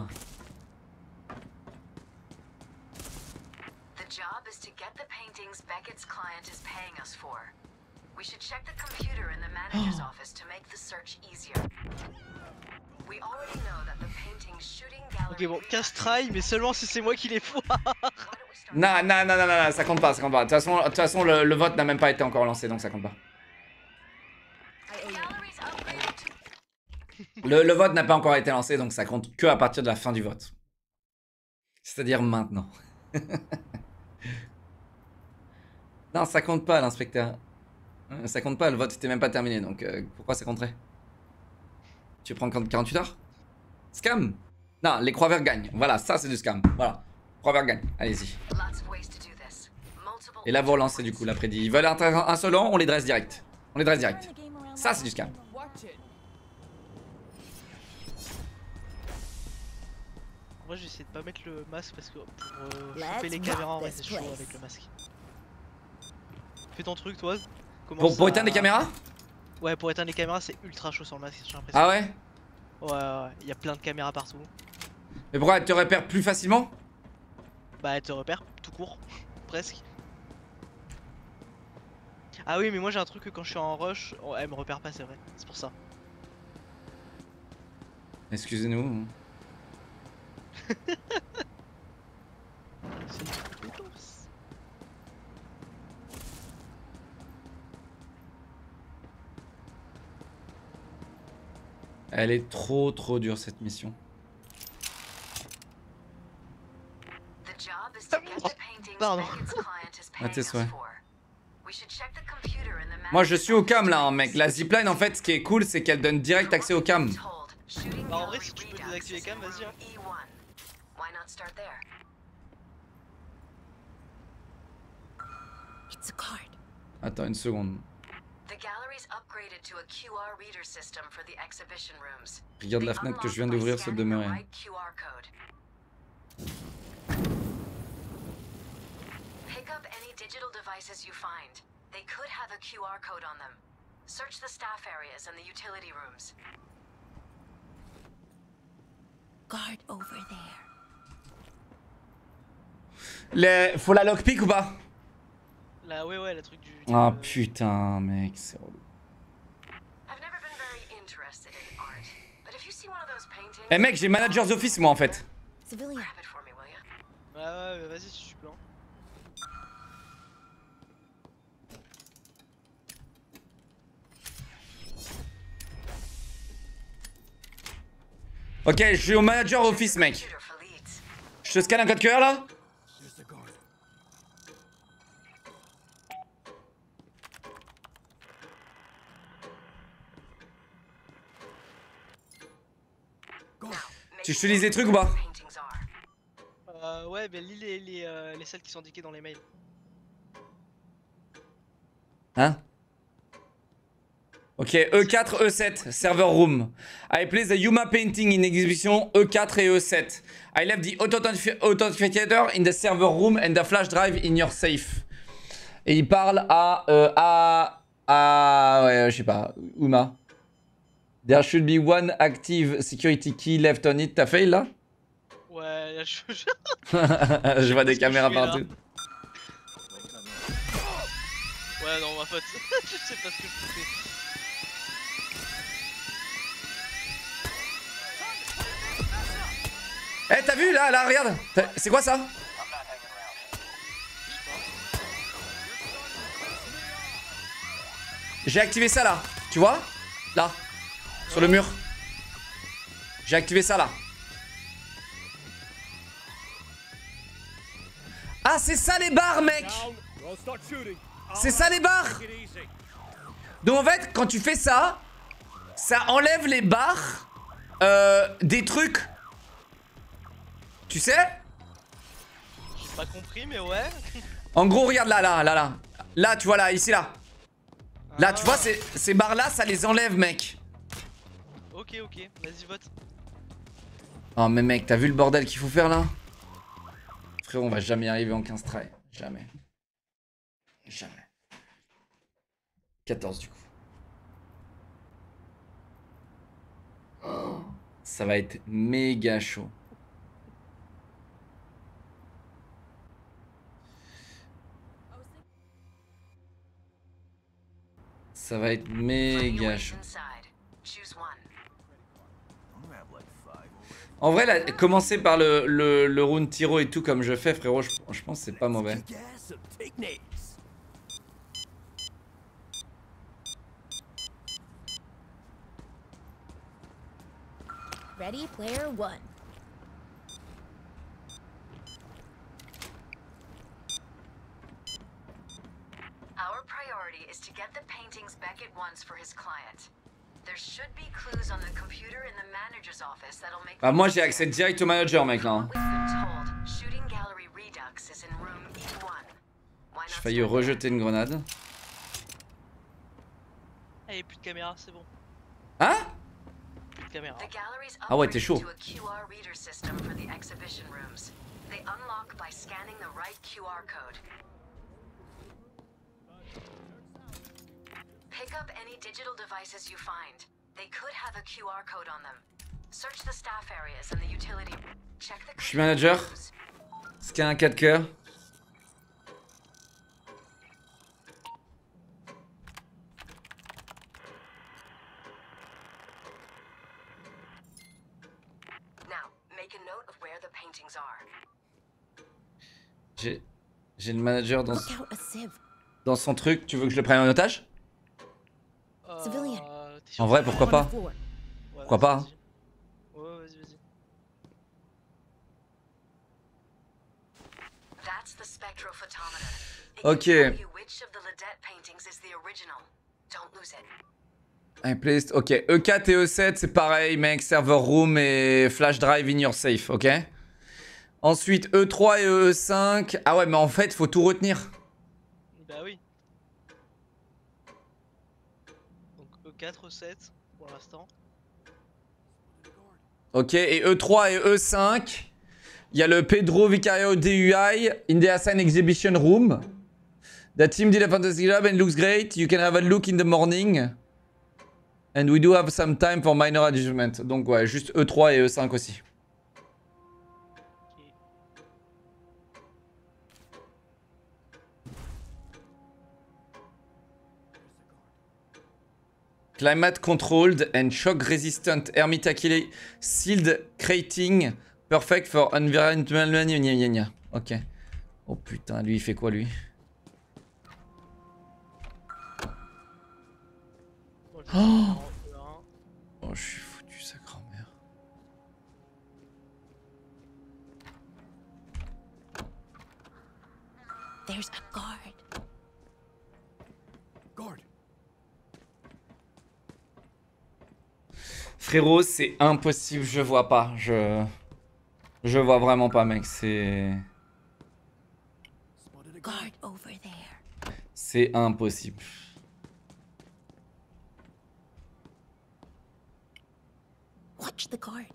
The job is to get the paintings Beckett's client is paying us for. We should check the computer in the manager's office to make the search easier. We already know that the painting's shooting gallery. Ok, bon, quinze tries, mais seulement si c'est moi qui les foire. Why don't we start Non, non, non, non, non, non, ça compte pas, ça compte pas. De toute façon, de toute façon le, le vote n'a même pas été encore lancé, donc ça compte pas. the gallery's upgraded to Le, le vote n'a pas encore été lancé, donc ça compte que à partir de la fin du vote. C'est-à-dire maintenant. Non, ça compte pas, l'inspecteur. Euh, Ça compte pas, le vote était même pas terminé, donc euh, pourquoi ça compterait? Tu prends quarante-huit heures? Scam? Non, les croix verts gagnent. Voilà, ça c'est du scam. Voilà. Croix verts gagnent. Allez-y. lots of ways to do this. Multiple Et là, vous relancez du coup l'après-midi. Ils veulent un, un solo, on les dresse direct. On les dresse direct. Ça, c'est du scam. Moi, j'ai essayé de pas mettre le masque parce que pour euh, Let's choper les rock caméras, ouais, this c'est chaud place. avec le masque. Fais ton truc, toi. Pour, Commence pour à- éteindre les caméras? Ouais, pour éteindre les caméras, c'est ultra chaud sur le masque, j'ai l'impression. Ah ouais? Ouais, ouais, ouais, il y a plein de caméras partout. Mais pourquoi elle te repère plus facilement? Bah, elle te repère tout court, presque. Ah oui, mais moi j'ai un truc que quand je suis en rush, oh, elle me repère pas, c'est vrai. C'est pour ça. Excusez-nous. C'est une compétence. Elle est trop trop dure cette mission. The job is to get the paintings Pardon. Beckett's client is Ah, paying tes us souhaits. for. We should check the computer in the Moi je manager's suis au cam office là to hein, make mec. the La search zipline en fait ce qui est cool c'est qu'elle donne direct accès au cam. Bah, en vrai, si tu peux désactiver cam, vas-y, hein. Why not start there? It's a card. Attends une seconde. The gallery's upgraded to a Q R reader system for the exhibition rooms. Regarde la They fenêtre que je unlock viens by d'ouvrir se scanning the demeurer. right Q R code. Pick up any digital devices you find. They could have a Q R code on them. Search the staff areas and the utility rooms. Guard over there. Les... Faut la lockpick ou pas? Là, ouais, ouais, le truc du. Ah du- putain mec, c'est relou. I've never been very interested in art, but if you see one of those paintings, Eh mec j'ai manager's office moi en fait. Civilian. grab it for me, will ya? Ouais, ouais, vas-y si tu peux. Hein. Ok je suis au manager office mec. Computer for leads. Je te scanne un code Q R là? There's the guard. Now, make Tu me utilises les know trucs ou where pas? the paintings are. Euh, ouais, bah lis les, les, euh, les celles qui sont indiquées dans les mails. Hein? Ok, E quatre, E sept, server room. I place the Yuma painting in exhibition E quatre et E sept. I left the authentifi- authenticator in the server room and the flash drive in your safe. Et il parle à... Euh, à... à... Ouais, je sais pas. Uma. There should be one active security key left on it. T'as fait là? Ouais, là, je... Je vois des Parce que caméras je suis là. partout. Ouais, non, ma faute. Je sais pas ce que je fais. Eh, t'as vu là, là, regarde. T'as- C'est quoi ça? J'ai activé ça là. Tu vois? Là. Sur le mur. J'ai activé ça là. Ah, c'est ça les barres, mec. C'est ça les barres. Donc en fait, quand tu fais ça, ça enlève les barres euh, des trucs. Tu sais? J'ai pas compris, mais ouais. En gros, regarde là, là, là, là. Là, tu vois là, ici, là. Là, tu vois, Ah. ces, ces barres-là, ça les enlève, mec. Ok, ok, vas-y, vote. Oh, mais mec, t'as vu le bordel qu'il faut faire là? Frérot, on va jamais y arriver en quinze try. Jamais. Jamais. quatorze du coup. Oh, ça va être méga chaud. Ça va être méga chaud. En vrai, là, commencer par le, le, le round tiro et tout comme je fais, frérot, je, je pense que c'est pas mauvais. Gas up, take names. Ready, player one. Our priority is to get the paintings back at once for his client. There should be clues on the computer in the manager's office that'll make. Bah, moi, j'ai accès direct au manager, mec, là. hein. We've been told shooting gallery redux is in room E one. Why J'ai not failli start rejeter une grenade. Allez, plus de caméra, c'est bon. Hein? Plus de caméra. The gallery's Ah ouais, t'es upgraded chaud. to a Q R reader system for the exhibition rooms. They unlock by scanning the right Q R code. Pick up any digital devices you find. They could have a Q R code on them. Search the staff areas and the utility. Check the. Je suis manager. rooms. Est-ce qu'il y a un quatre cœurs? Now, make a note of where the paintings are. J'ai j'ai le manager dans, Look out, a civ. dans son truc. Tu veux que je le prenne en otage? Euh, Civilian. t'es sûr En vrai, que- pourquoi On pas? the floor. Ouais, Pourquoi vas-y, pas, hein. vas-y. Ouais, vas-y, vas-y. That's the spectrophotometer. It Ok. can tell you which of the Ledette paintings is the original. Don't lose it. I placed. Ok. E quatre et E sept, c'est pareil, mec. Server room et flash drive in your safe, ok? Ensuite, E trois et E cinq. Ah ouais, mais en fait, faut tout retenir. Bah oui. Donc E quatre, E sept pour l'instant. Ok. Et E trois et E cinq. Il y a le Pedro Vicario D U I in the Assign Exhibition Room. The team did a fantastic job and looks great. You can have a look in the morning. And we do have some time for minor adjustment. Donc ouais, juste E trois et E cinq aussi. Ok. Climate controlled and shock resistant hermetically sealed crating perfect for environmental. Gna gna gna gna. Ok. Oh putain, lui il fait quoi lui? Moi, je vais faire en E un. Oh, je suis foutu sa grand-mère. There's a guard. Guard. Frérot, c'est impossible, je vois pas. Je. Je vois vraiment pas, mec. C'est. Spotted a guard. Guard over there. C'est impossible. Watch the guard.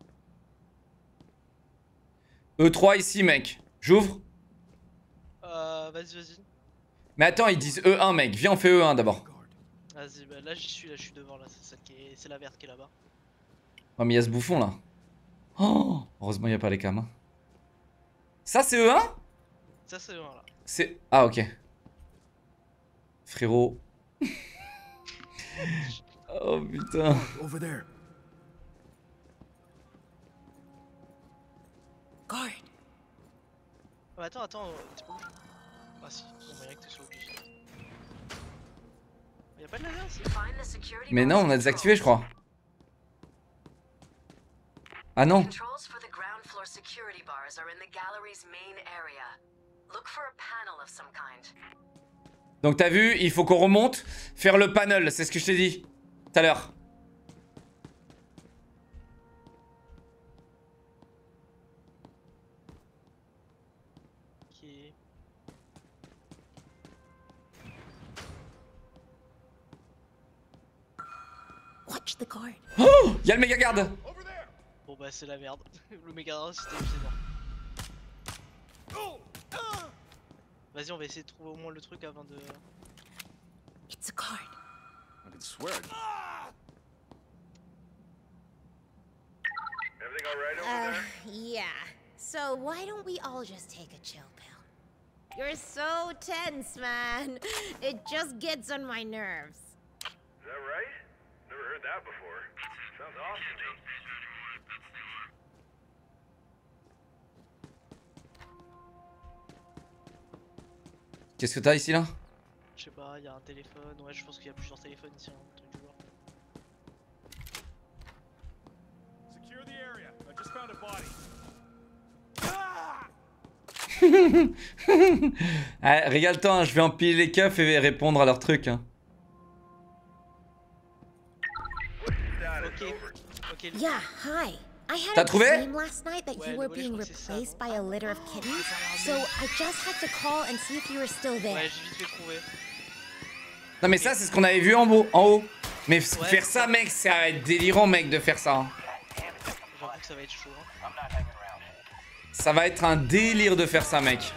E trois ici, mec. J'ouvre. Euh, vas-y, vas-y. Mais attends, ils disent E un, mec. Viens, on fait E un d'abord. Guard. Vas-y, bah là j'y suis, là je suis devant, là c'est celle qui est... c'est la verte qui est là-bas. Oh, mais il y a ce bouffon là. Oh, heureusement, il n'y a pas les cams. hein. Ça c'est E un? Ça c'est E un là. C'est... Ah ok. Frérot. Oh putain. Over there. Guard. Ah, attends, attends, euh, t'es pas où? Ah si, il y a moyen que tu sois obligé. Y'a pas de laser ici? Find the security Mais non, on a désactivé je crois. Ah non. Controls for the ground floor security bars are in the gallery's main area. Look for a panel of some kind. Donc t'as vu, il faut qu'on remonte, faire le panel, c'est ce que je t'ai dit tout à l'heure. Ok. Watch the guard. Oh, y'a le méga garde. Bon bah c'est la merde. Le méga c'était évident. Vas-y, on va essayer de trouver au moins le truc avant de... It's a guard. I can swear. Everything all right over Uh, there? yeah. So why don't we all just take a chill pill? You're so tense, man. It just gets on my nerves. Is that right? Never heard that before. Sounds awesome to me. Qu'est-ce que t'as ici là? Je sais pas, y'a un téléphone. Ouais, je pense qu'il y a plusieurs téléphones ici, un truc du genre. Secure the area. I just found a body. Ah, régale-toi, hein, je vais empiler les keufs et répondre à leurs trucs. Hein. What's the status? Ok, Over. ok. le- Yeah, hi. I had T'as a trouvé? dream last night that Ouais, you were le volet, je being crois que c'est ça, replaced non? by a litter of kittens. So I just had to call and see if you were still there. Ouais, j'ai vite fait trouver. Non mais ça c'est ce qu'on avait vu en haut, en haut. Mais f- Ouais. faire ça mec, ça va être délirant mec de faire ça. Hein. J'avoue que ça va être chaud. Hein. Ça va être un délire de faire ça mec.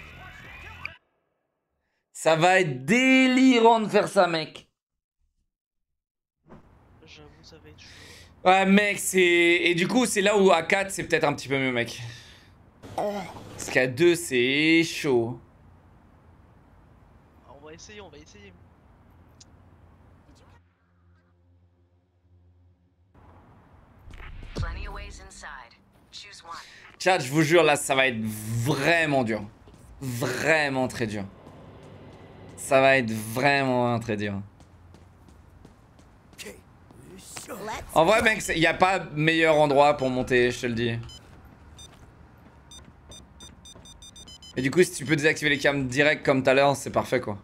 Ça va être délirant de faire ça mec. J'avoue, ça va être chaud. Ouais mec, c'est... Et du coup c'est là où à quatre c'est peut-être un petit peu mieux mec. Parce qu'à deux c'est chaud. Alors, on va essayer, on va essayer. Plenty of ways inside. Choose one. Chat, je vous jure là ça va être vraiment dur. Vraiment très dur. Ça va être vraiment très dur. Okay. Sure. Let's En vrai mec, il n'y a pas meilleur endroit pour monter, je te le dis. Et du coup si tu peux désactiver les cams direct comme tout à l'heure, c'est parfait quoi.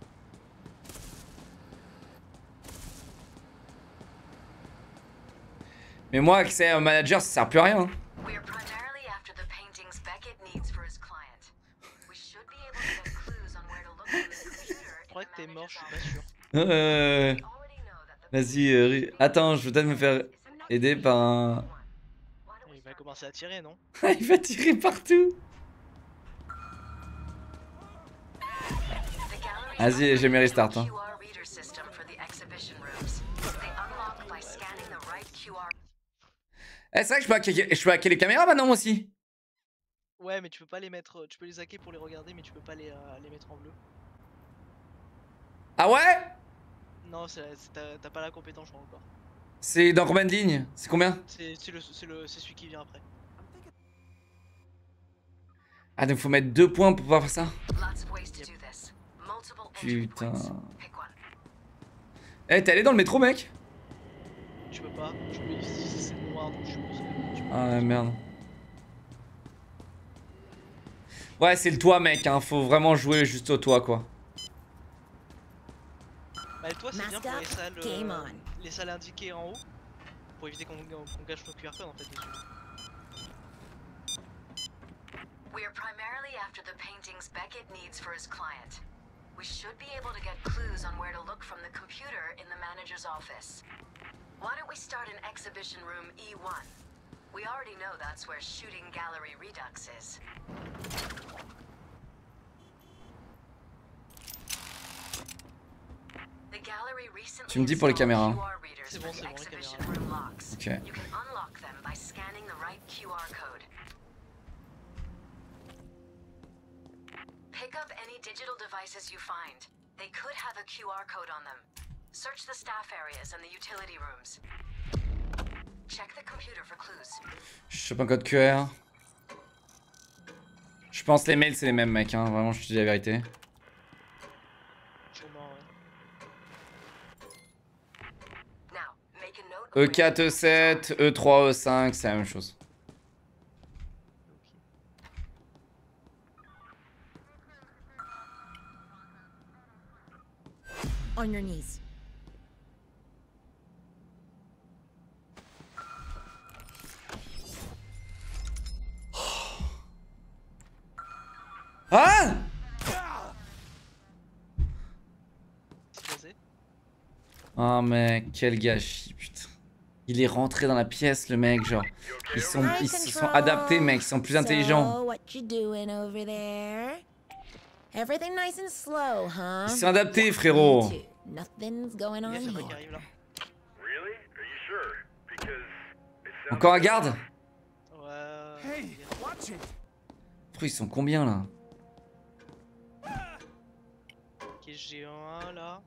Mais moi accès au manager ça sert plus à rien. Hein. We are primarily after the paintings Beckett needs for his client. We should be able to get clues on where to look from the computer Je crois in que the t'es mort, je manager's suis pas office. sûr. Euh... We already know that the Vas-y, euh, ri- attends, je vais peut-être me faire aider par un... Why don't we Il va start commencer à tirer, non? Il va tirer partout. The gallery Vas-y, j'ai mes restarts. Hein. Q R reader system for the exhibition rooms. They unlock by scanning the right Q R. Eh, c'est vrai que je peux, hacker, je peux hacker les caméras maintenant aussi. Ouais, mais tu peux pas les mettre. Tu peux les hacker pour les regarder, mais tu peux pas les, euh, les mettre en bleu. Ah ouais? Non, c'est- c'est- t'as t'as pas la compétence, je crois encore. C'est dans combien de lignes? C'est combien? C'est c'est le- c'est le- c'est celui qui vient après. Ah donc faut mettre deux points pour pouvoir faire ça. Lots of ways to do this. Multiple entry Putain. points. Pick one. Eh, t'es allé dans le métro mec? Tu peux pas. Je peux ici, c'est noir, donc je suppose que tu peux. Ah merde. Ouais, c'est le toit mec, hein. Faut vraiment jouer juste au toit quoi. Bah, le toit, c'est bien pour les Master, salles, game euh, on. les salles indiquées en haut. Pour éviter qu'on qu'on cache nos Q R codes en fait dessus. We are primarily after the paintings Beckett needs for his client. We should be able to get clues on where to look from the computer in the manager's office. Why don't we start in exhibition room E one? We already know that's where shooting gallery redux is. The gallery recently Tu me dis pour les installed caméras. Q R readers C'est for bon, the c'est bon, les exhibition caméras. room locks. Ok. You can unlock them by scanning the right Q R code. Pick up any digital devices you find. They could have a Q R code on them. Search the staff areas and the utility rooms. Check the computer for clues. Je chope un code Q R. Je pense les mails c'est les mêmes mecs, hein. Vraiment je te dis la vérité. Sûrement, ouais. Now, make a note of E quatre, E sept, E trois, E cinq, c'est la même chose. On your knees. Ah! C'est passé. Oh mec, quel gâchis, putain. Il est rentré dans la pièce le mec, genre. Ils sont, ils se sont adaptés mec, ils sont plus intelligents. So, what you doing over there? Everything nice and slow, huh? Ils sont adaptés frérot. Me too. Nothing's going on Il y a qui here. arrive là. Really? Are you sure? Because it sounds Encore un garde? Ouais. Hey, watch it. Frère, ils sont combien là? Ok, j'ai un là.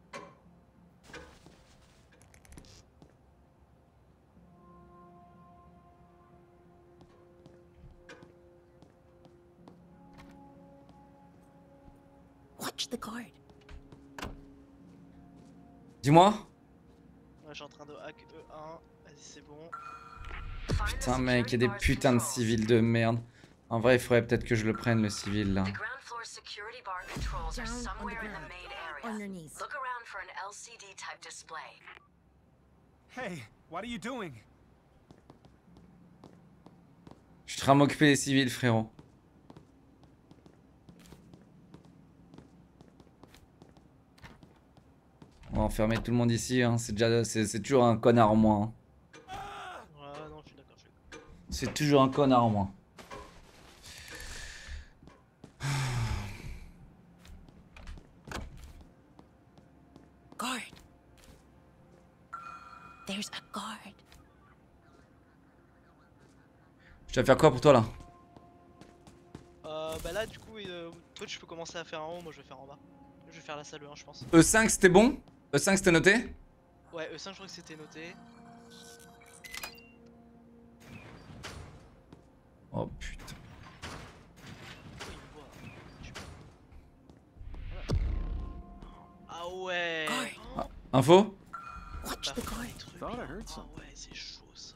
Watch the card. Dis-moi. Ouais, je suis en train de hack E un. Vas-y, c'est bon. Find the Putain mec, il y a security des bar's putains de controls. civils de merde. En vrai, il faudrait peut-être que je le prenne le civil là. The ground floor security bar controls are Down on the somewhere in the ground. main On area. your knees. Look around for an L C D type display. Hey, what are you doing? Je suis en train de m'occuper des civils frérot. On va enfermer tout le monde ici, hein. C'est déjà, c'est c'est toujours un connard en moins. hein. Ouais, non, je suis d'accord, je suis d'accord. C'est toujours un connard en moins. Guard. There's a guard. Je dois faire quoi pour toi là? Euh, bah là, du coup, euh, toi, tu peux commencer à faire en haut, moi, je vais faire en bas. Je vais faire la salle E un, je pense. E cinq c'était bon? E cinq c'était noté? Ouais, E cinq, je crois que c'était noté. Oh putain. Oh, il me voit. Je- Voilà. Ah ouais. Guard. Oh, Info? Watch bah, the faut guard. des trucs. Thought I heard Ah something. ouais, c'est chaud ça.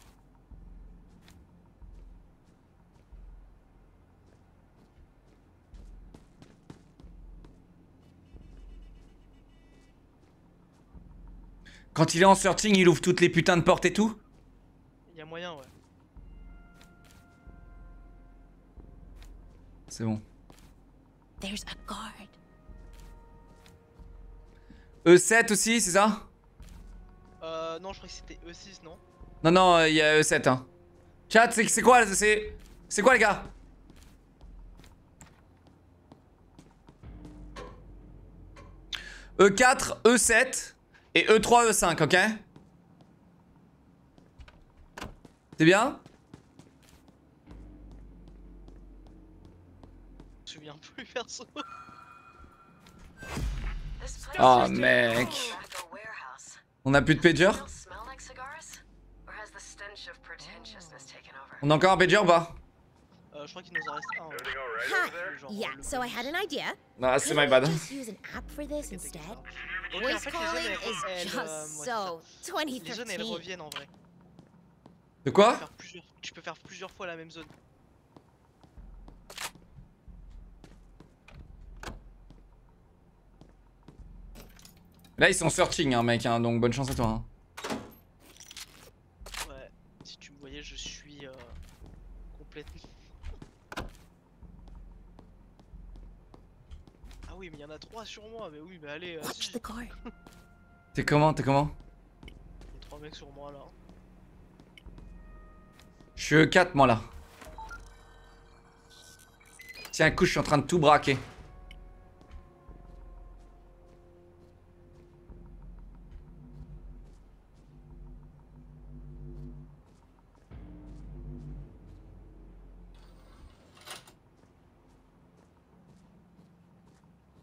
Quand il est en searching, il ouvre toutes les putains de portes et tout? Il y a moyen, ouais. C'est bon. There's a guard. E sept aussi, c'est ça? Euh, non, je crois que c'était E six, non? Non, non, il y a E sept. Hein. Chat, c'est c'est quoi? C'est c'est quoi les gars? E quatre, E sept et E trois, E cinq, ok? C'est bien? Je me souviens plus, perso. This place Oh is mec. like a warehouse. On a plus de pager? Still smell like cigars? Or has the stench of pretentiousness taken over? On a encore un pager ou pas? Euh, je crois qu'il nous en reste un. ouais. Everything all right Huh. over there? Genre, Yeah, le so I bonus. had an idea. Non, c'est my Couldn't we bad. just use an app for this instead? Ok, en Voice fait, les zones, calling elles, is elles, just euh, ouais, c'est so ça. Les zones, elles twenty fifteen. reviennent en vrai. De Tu peux quoi? faire plusieurs, tu peux faire plusieurs fois la même zone. Là, ils sont searching, hein, mec, hein, donc bonne chance à toi. Hein. Ouais, si tu me voyais, je suis euh, complètement. Ah oui, mais il y en a trois sur moi. Mais oui, mais allez, Watch vas-y. the guard. T'es comment? T'es comment? Il y a trois mecs sur moi là. Je suis E quatre, moi, là. Tiens, un coup, je suis en train de tout braquer.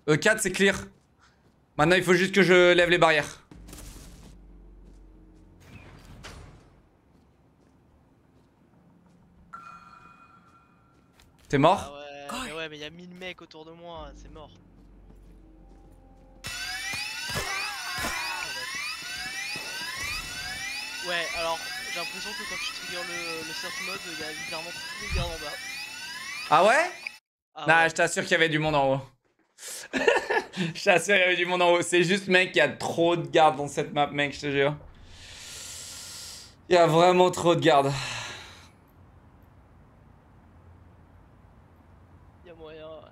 E quatre, c'est clear. Maintenant, il faut juste que je lève les barrières. T'es mort? Ah ouais, mais ouais, mais il y a mille mecs autour de moi, c'est mort. Ouais, alors j'ai l'impression que quand tu triggers le, le search mode, il y a littéralement tous les gardes en bas. Ah ouais? Ah Nah, ouais. je t'assure qu'il y avait du monde en haut. Je t'assure qu'il y avait du monde en haut. C'est juste, mec, il y a trop de gardes dans cette map, mec, je te jure. Il y a vraiment trop de gardes. Il y a moyen, ouais.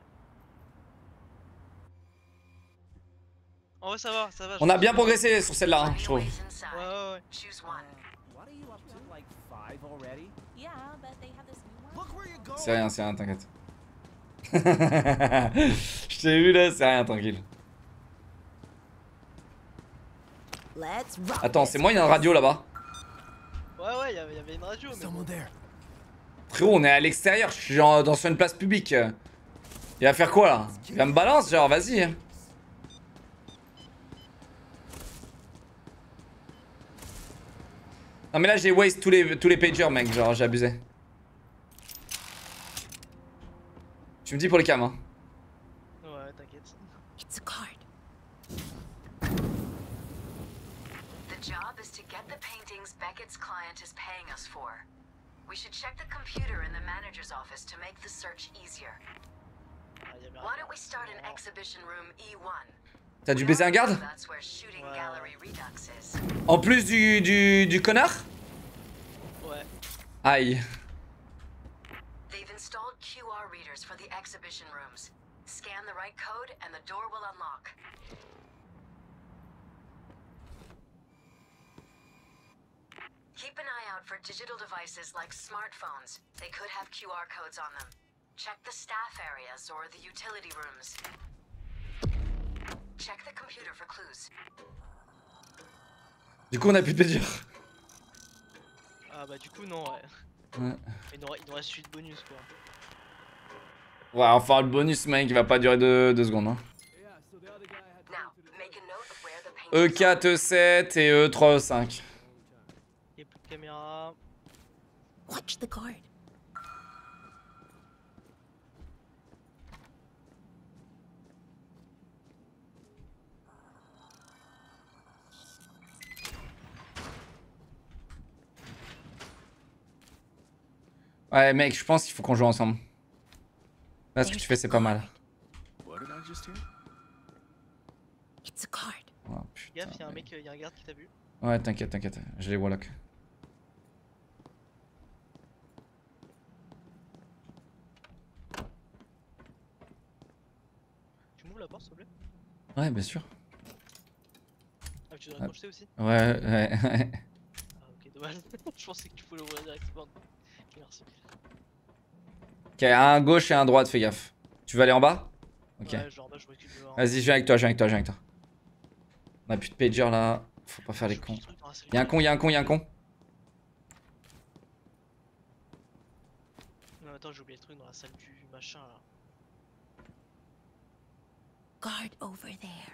En vrai, ça va, ça va. On je a pense bien que- progressé sur celle-là, hein, je trouve. Anyways inside. Ouais, ouais, ouais. Choose one. What are you up to? Like five already? Yeah, but they have this new one. Look where you're going. C'est rien, c'est rien, t'inquiète. Je t'ai vu là, c'est rien, tranquille. Let's rock. Attends, this. c'est moi, il y a une radio là-bas. Ouais, ouais, il y avait- il y avait une radio, mais. Someone there. Frérot, on est à l'extérieur, je suis genre dans sur une place publique. Il va faire quoi là? Il va me balance, genre, vas-y. Non mais là j'ai waste tous les, tous les pagers mec, genre j'ai abusé. Tu me dis pour les cams hein. Ouais, t'inquiète. It's a card. The job is to get the paintings Beckett's client is paying us for. We should check the computer in the manager's office to make the search easier. Ah, il y avait Why rien. don't we start in exhibition room E one? T'as dû baiser un garde? That's where shooting Ouais. gallery redux is. En plus du, du, du connard? Ouais. Aïe. They've installed Q R readers for the exhibition rooms. Scan the right code and the door will unlock. Keep an eye out for digital devices like smartphones. They could have Q R codes on them. Check the staff areas or the utility rooms. Check the computer for clues. Du coup on a plus de pager. Ah bah, du coup, non, ouais. Ouais. Il nous, il nous reste huit bonus, quoi. Ouais, enfin le bonus mec il va pas durer deux, deux secondes hein. Now, make a note of where the E paintings quatre, E sept et E trois, E cinq. Il y a plus de caméra. Watch the card. Ouais mec je pense qu'il faut qu'on joue ensemble. Là ce que tu fais c'est pas mal. What did I just hear? It's a card. Oh, Fais putain, gaffe, y'a un mec. mec, y'a un garde qui t'a vu. Ouais t'inquiète t'inquiète, je les wallock. Tu m'ouvres la porte, s'il te plaît? Ouais bien sûr. Ah, tu dois Ah. raccrocher aussi? Ouais ouais ouais. Ah, ok, dommage. Je pensais que tu pouvais l'ouvrir directement. Ok, merci. Ok, un gauche et un droite, fais gaffe. Tu veux aller en bas? Ok. Ouais, genre, bah, je m'occupe de. Vas-y, je viens avec toi, je viens avec toi, je viens avec toi. On a plus de pager là. Faut pas faire les cons. Y'a un con, y'a un con, y'a un con. Non, attends, j'ai oublié le truc dans la salle du machin là. Guard over there.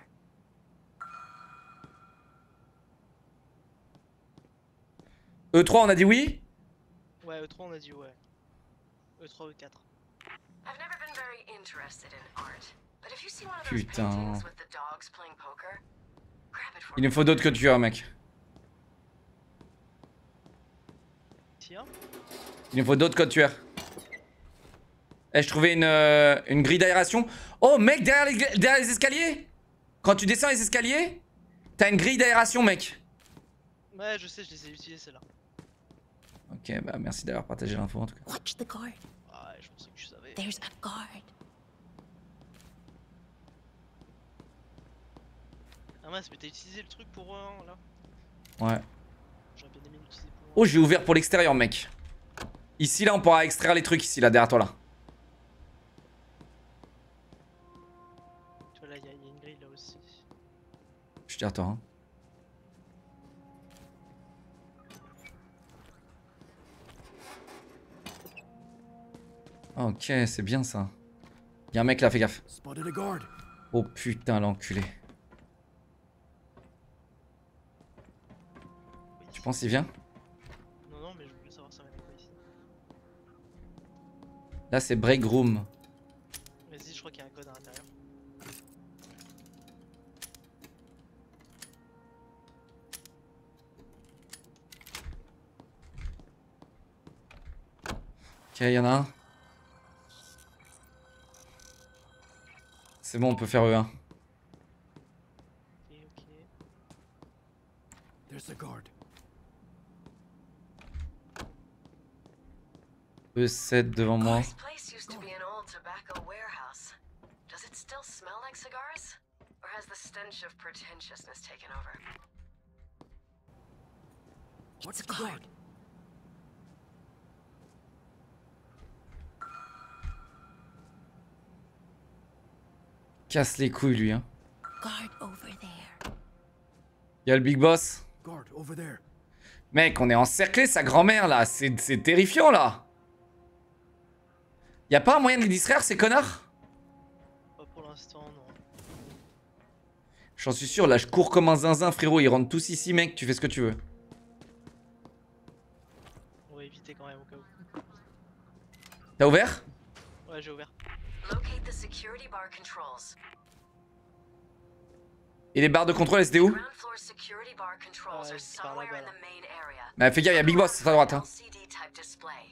E trois, on a dit oui? Ouais, E trois, on a dit ouais. E trois, E quatre. I've never been very interested in art, but if you see one of those Putain. paintings with the dogs playing poker, grab it for Il me. nous faut d'autres que tu as, mec. Tiens. Il nous faut d'autres codes tueurs. Eh, je trouvais une, euh, une grille d'aération. Oh, mec, derrière les, derrière les escaliers. Quand tu descends les escaliers, t'as une grille d'aération, mec. Ouais, je sais, je les ai utilisés celles-là. Ok, bah merci d'avoir partagé l'info en tout cas. Watch the card. Ouais, je pensais que tu savais. There's a guard. Ah mince, mais t'as utilisé le truc pour un là? Ouais. J'aurais bien aimé l'utiliser pour un. Oh, j'ai ouvert pour l'extérieur, mec. Ici, là, on pourra extraire les trucs, ici, là, derrière toi, là. Tu vois, là, il y, a y a une grille là aussi. Je suis derrière toi, hein. Ok, c'est bien ça. Y'a un mec là, fais gaffe. Spotted a guard. Oh putain, l'enculé. Tu penses qu'il vient? Non, non, mais je voulais savoir ça mène quoi ici. Là, c'est break room. Vas-y, je crois qu'il y a un code à l'intérieur. Ok, il y en a un. C'est bon, on peut faire E un. Ok, ok. There's the guard. E sept devant moi. This place used to be an old tobacco warehouse. Does it still smell like cigars? Or has the stench of pretentiousness taken over? What's the guard? Casse les couilles, lui. Hein. Guard over there. Il y a le big boss. Guard over there. Mec, on est encerclé, sa grand-mère, là. C'est c'est terrifiant, là. Y a pas un moyen de les distraire, ces connards? Pas pour l'instant, non. J'en suis sûr, là, je cours comme un zinzin, frérot. Ils rentrent tous ici, mec. Tu fais ce que tu veux. On va éviter quand même au cas où. T'as ouvert? Ouais, j'ai ouvert. Locate the security bar controls. Et les barres de contrôle, elles étaient où? Ground floor security bar controls Ouais, are c'est par somewhere là-bas, in là. the main area. Bah, fais gaffe, y a Big Boss, c'est à droite. Hein. L C D type display.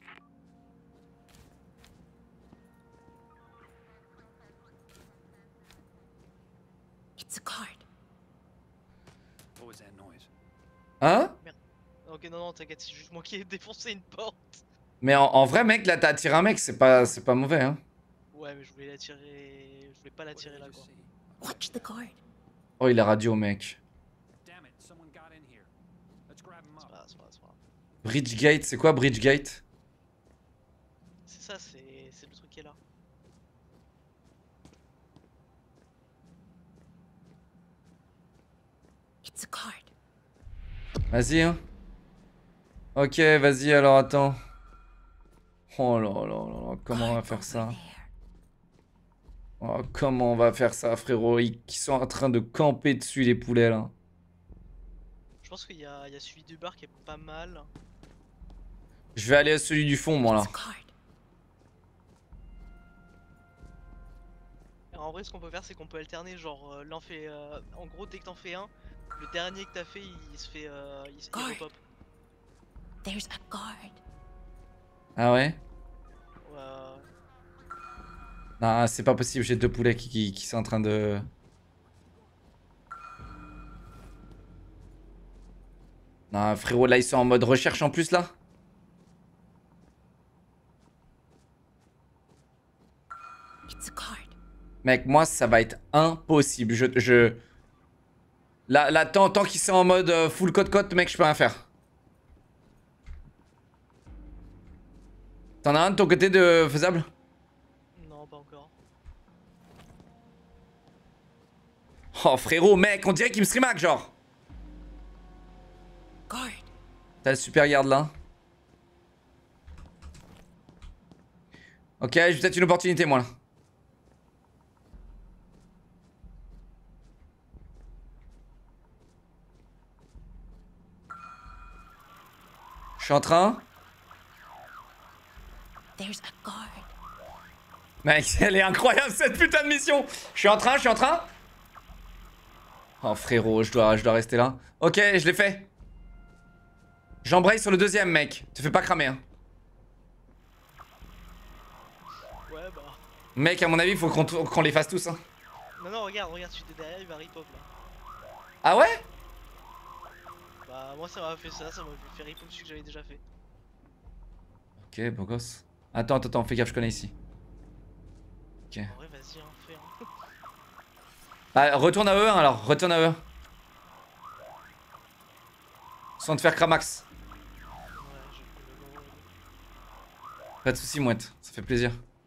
It's a guard. What was that noise? Hein? Ok, non, non, t'inquiète, c'est juste moi qui ai défoncé une porte. Mais en, en vrai, mec, là, t'as attiré un mec, c'est pas, c'est pas mauvais, hein. Ouais, mais je voulais l'attirer. Je voulais pas l'attirer là, quoi. Watch the guard. Oh, il a radio, mec. Damn it, someone got in here. Let's grab him C'est up. pas grave, c'est pas grave, c'est pas grave. Bridgegate, c'est quoi Bridgegate? C'est ça, c'est c'est le truc qui est là. It's a guard. Vas-y, hein. Ok, vas-y, alors attends. Oh là là là là, comment on va faire ça? Oh, comment on va faire ça, frérot? Ils qui sont en train de camper dessus, les poulets, là. Je pense qu'il y a, il y a celui du bar qui est pas mal. Je vais aller à celui du fond, moi, là. It's a guard. Alors, en vrai, ce qu'on peut faire, c'est qu'on peut alterner. Genre, euh, l'en fait. euh, en gros, dès que t'en fais un, le dernier que t'as fait, il se fait. Euh, il, se- il Guard. repop. There's a guard. Ah ouais? Ouais, ouais. Non, c'est pas possible, j'ai deux poulets qui, qui, qui sont en train de... Non, frérot, là, ils sont en mode recherche en plus, là. It's a guard. Mec, moi, ça va être impossible. Je... je... Là, là tant, tant qu'ils sont en mode euh, full code-code, mec, je peux rien faire. T'en as un de ton côté de faisable? Non, pas encore. Oh, frérot, mec, on dirait qu'il me streamac, genre. Guard. T'as le super garde, là. Ok, j'ai peut-être une opportunité, moi, là. Je suis en train. There's a guard. Mec, elle est incroyable cette putain de mission. Je suis en train, je suis en train. Oh frérot, je dois, je dois rester là. Ok, je l'ai fait. J'embraye sur le deuxième, mec. Te fais pas cramer, hein. Ouais, bah. Mec, à mon avis, faut qu'on qu'on les fasse tous, hein. Non, non, regarde, regarde, celui de derrière, il va rip-hop là. Ah ouais? Bah, moi, ça m'a fait ça, ça m'a fait rip-hop celui que j'avais déjà fait. Ok, beau gosse. Attends, attends, attends, fais gaffe, je connais ici. Ok. En vrai, vas-y, hein, fais. Hein. Bah, retourne à E un alors, retourne à E un. Sans te faire cramax. Ouais, j'ai le logo. Pas de soucis, mouette, ça fait plaisir.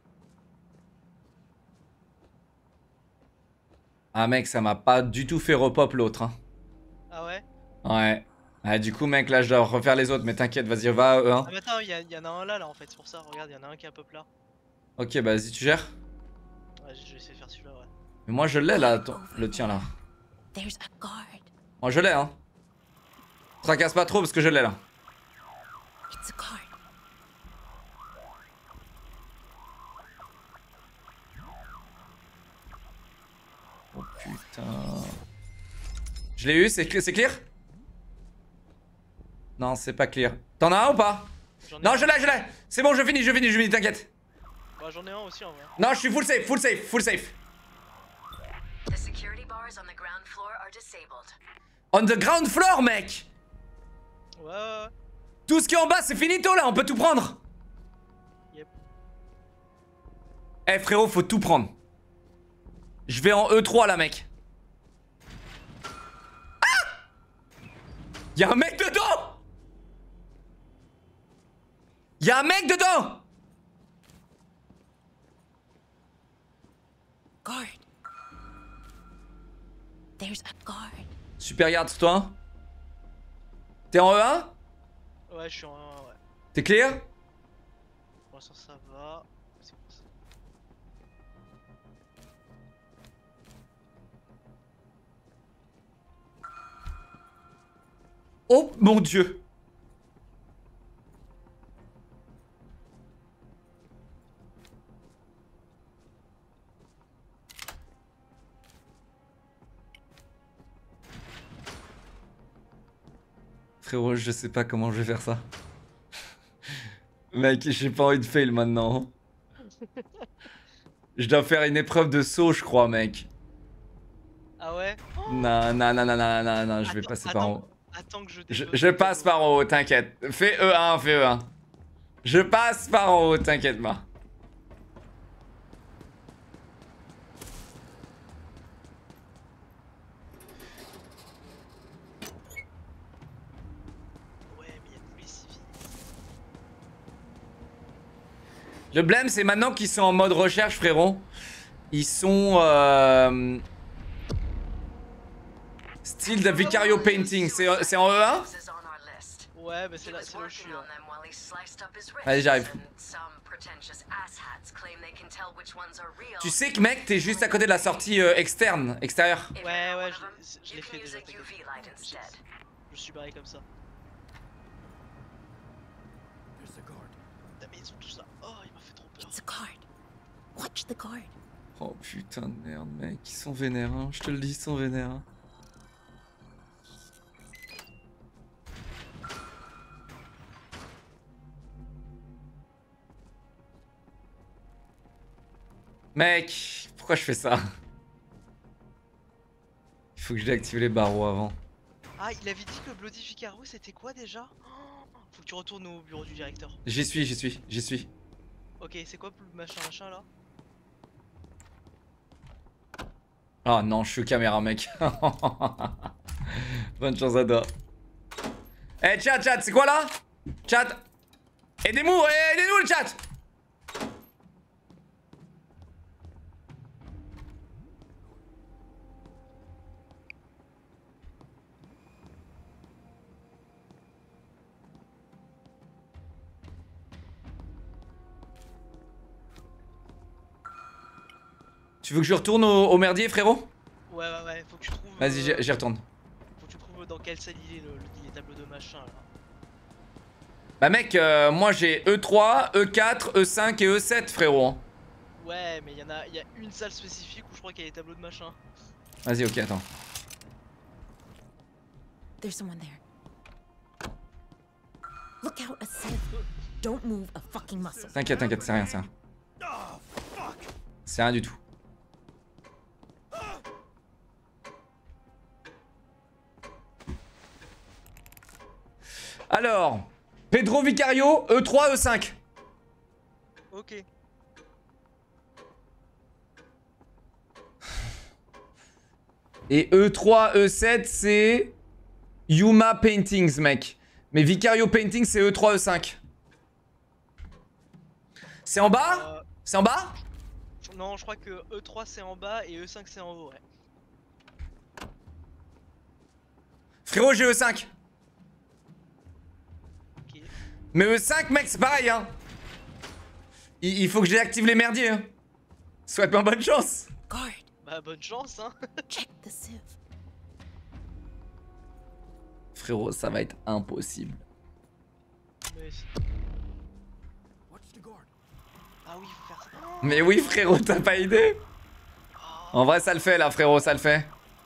Ah mec, ça m'a pas du tout fait repop l'autre, hein. Ah ouais? Ouais. Ah, du coup, mec, là, je dois refaire les autres, mais t'inquiète, vas-y, va à E un. Ah, mais attends, il y, y en a un là, là en fait, c'est pour ça. Regarde, il y en a un qui est un peu plat. Ok, bah vas-y, tu gères. Ouais, je vais essayer de faire celui-là, ouais. Mais moi je l'ai là, ton- le tien là. There's a guard. Moi je l'ai hein. Tracasse pas trop parce que je l'ai là. It's a guard. Oh putain. Je l'ai eu, c'est cl- c'est clear? Non, c'est pas clear. T'en as un ou pas? J'en ai Non, un. je l'ai, je l'ai. C'est bon, je finis, je finis, je finis, t'inquiète. Bah, j'en ai un aussi en vrai. Non, je suis full safe, full safe, full safe. The security bars on the ground floor are disabled. On the ground floor, mec. Ouais, ouais, ouais. Tout ce qui est en bas, c'est finito là, on peut tout prendre. Yep. Eh frérot, faut tout prendre. Je vais en E trois là, mec. Ah! Y'a un mec dedans! Y'a un mec dedans! Guard. There's a guard. Super, garde toi. Hein. T'es en E un? Ouais, je suis en un, ouais. T'es clear? Pour l'instant, ça va. C'est bon, ça. Oh mon dieu! Frérot, je sais pas comment je vais faire ça. Mec, j'ai pas envie de fail maintenant. Je dois faire une épreuve de saut, je crois, mec. Ah ouais? Non, non, non, non, non, non, non, je vais Attends, passer attends, par en haut. Attends que je Je, débloque je le passe tableau. par en haut, t'inquiète. Fais E un, fais E un. Je passe par en haut, t'inquiète pas. Ouais, mais y'a tous les civils. Le blême, c'est maintenant qu'ils sont en mode recherche, frérot. Ils sont... Euh... Style de Vicario Painting. C'est c'est en E un? Is on our list. Ouais, bah c'est He là, was c'est là où je suis working là. on them while he sliced up his Allez, j'arrive. wrists, and some pretentious asshats claim they can tell which ones are real. Tu sais que, mec, t'es juste à côté de la sortie euh, externe, extérieure. If Ouais, you're ouais, one je of them, l'ai- je you l'ai can fait use déjà, a t'inquiète. U V light instead. Je suis barré comme ça. There's the guard. Putain, mais ils sont tous là. Oh, il m'a fait trop peur. It's a guard. Watch the guard. Oh putain de merde, mec. Ils sont vénères, hein. Je te le dis, ils sont vénères. Hein. Mec, pourquoi je fais ça? Il faut que je désactive les barreaux avant. Ah, il avait dit que Bloody Vicaro c'était quoi déjà? Oh, faut que tu retournes au bureau du directeur. J'y suis, j'y suis, j'y suis. Ok, c'est quoi le machin machin là? Ah non, je suis caméra, mec. Bonne chance à toi. Eh, hey, chat, chat, c'est quoi là? Chat. Aidez-moi, aidez-nous le chat. Tu veux que je retourne au, au merdier, frérot? Ouais, ouais, ouais, faut que tu trouves. Vas-y, j'y euh, j'y retourne. Faut que tu trouves dans quelle salle il est le, le- les tableaux de machin là. Bah mec, euh, moi j'ai E trois, E quatre, E cinq et E sept, frérot. hein. Ouais, mais il y en a, il y a une salle spécifique où je crois qu'il y a les tableaux de machin. Vas-y, ok, attends. There's someone there. Look out, a safe. Don't move a fucking muscle. T'inquiète, t'inquiète, c'est rien, c'est rien. C'est rien du tout. Alors, Pedro Vicario, E trois, E cinq. Ok. Et E trois, E sept, c'est Yuma Paintings, mec. Mais Vicario Painting, c'est E trois, E cinq. C'est en bas? Euh, C'est en bas? non, je crois que E trois c'est en bas et E cinq c'est en haut, ouais. Frérot, j'ai E cinq. Ok. Mais E cinq, mec, c'est pareil, hein. Il, il faut que je désactive les merdiers. Hein. Souhaite-moi bonne chance. Guard. Bah bonne chance hein. Check the sieve. Frérot, ça va être impossible. Mais... Watch the guard. Ah oui, faut faire ça. Mais oui, frérot, t'as pas idée? En vrai, ça le fait là, frérot, ça le fait.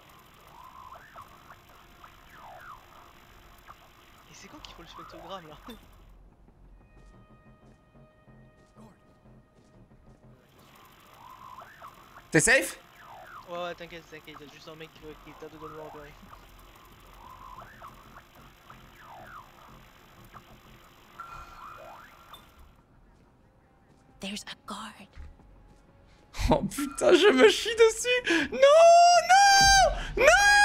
Et c'est quand qu'il faut le spectrogramme là? T'es safe? Ouais, ouais, t'inquiète, t'inquiète, y'a juste un mec qui, qui t'a dedans de moi encore. There's a guard. Oh putain, je me chie dessus. Non, non,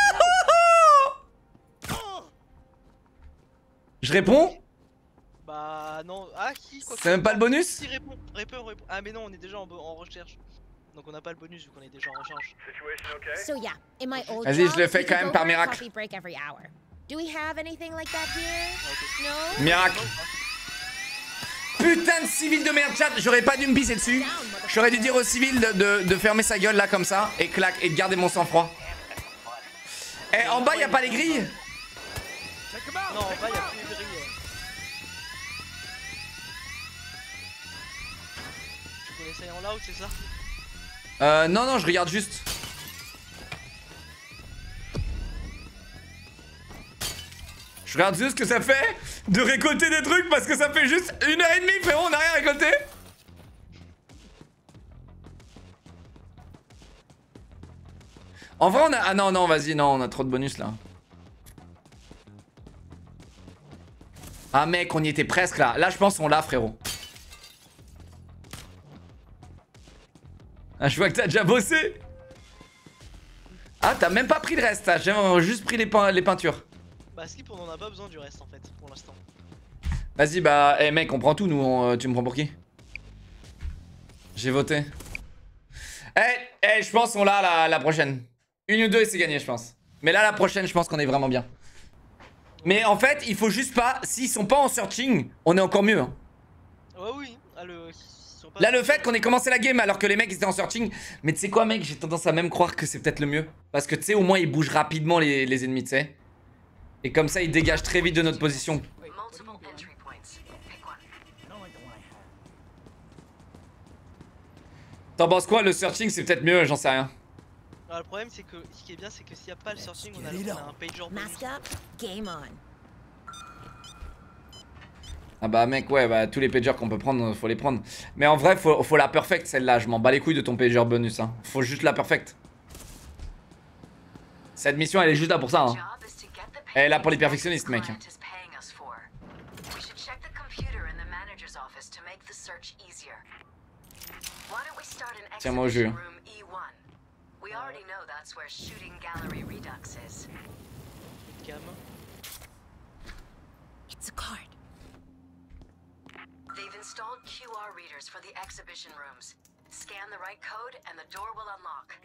non. Je réponds? Bah non, ah qui quoi. C'est même pas le bonus? Si répond, répond, répond. Ah mais non, on est déjà en, en recherche. Donc on n'a pas le bonus vu qu'on est déjà en recherche. Situation okay? So yeah, in my old Vas-y, job, je le fais we quand could même go par for a miracle. coffee break every hour. Do we have anything like that here? Ok. No? Miracle. Putain de civil de merde, chat. J'aurais pas dû me pisser dessus. J'aurais dû dire au civil de, de, de fermer sa gueule là comme ça. Et clac, et de garder mon sang-froid. Eh, en bas, y a pas les grilles? Non, en bas y'a plus les grilles. Tu connais ça en loud, c'est ça? Euh, non, non, je regarde juste. Je regarde juste ce que ça fait de récolter des trucs parce que ça fait juste une heure et demie, frérot, on n'a rien récolté. En vrai, on a... Ah non, non, vas-y, non, on a trop de bonus, là. Ah, mec, on y était presque, là. Là, je pense qu'on l'a, frérot. Ah, je vois que t'as déjà bossé. Ah, t'as même pas pris le reste, t'as juste pris les, pein les peintures. Bah Skip, on en a pas besoin du reste en fait, pour l'instant. Vas-y, bah, eh hey, mec, on prend tout, nous, on, tu me prends pour qui? J'ai voté. Eh, hey, hey, je pense qu'on l'a la, la prochaine. Une ou deux et c'est gagné, je pense. Mais là, la prochaine, je pense qu'on est vraiment bien. Mais en fait, il faut juste pas... S'ils sont pas en searching, on est encore mieux. Hein. Ouais, oui. Ah, le... pas Là, le fait qu'on ait commencé la game alors que les mecs étaient en searching... Mais tu sais quoi, mec, j'ai tendance à même croire que c'est peut-être le mieux. Parce que tu sais, au moins, ils bougent rapidement les, les ennemis, tu sais. Et comme ça, ils dégagent très vite de notre position. T'en penses quoi? Le searching, c'est peut-être mieux, j'en sais rien. Alors, le problème, c'est que ce qui est bien, c'est que s'il n'y a pas le searching, on a, on a un pager bonus. Mask up, game on. Ah bah mec, ouais, bah tous les pagers qu'on peut prendre, faut les prendre. Mais en vrai, faut, faut la perfect celle-là. Je m'en bats les couilles de ton pager bonus. Hein. Faut juste la perfect. Cette mission, elle est juste là pour ça. Hein. Elle est là pour les perfectionnistes, mec. Tiens-moi au jeu. It's a card. They've installed Q R readers for the exhibition rooms. Scan the right code and the door will unlock.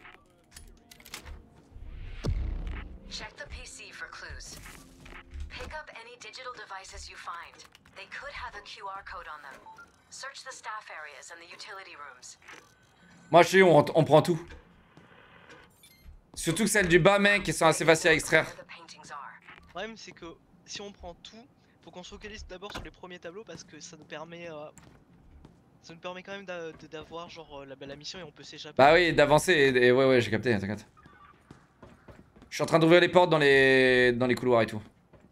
Check the P C for clues. Pick up any digital devices you find. They could have a Q R code on them. Search the staff areas and the utility rooms. Moi je sais, on, on prend tout. Surtout que celles du bas, mec, qui sont assez faciles à extraire. Le problème, c'est que si on prend tout, faut qu'on se focalise d'abord sur les premiers tableaux parce que ça nous permet, euh, ça nous permet quand même d'avoir genre la, la mission et on peut s'échapper. Bah oui, d'avancer et, et ouais ouais, j'ai capté, t'inquiète. Je suis en train d'ouvrir les portes dans les dans les couloirs et tout.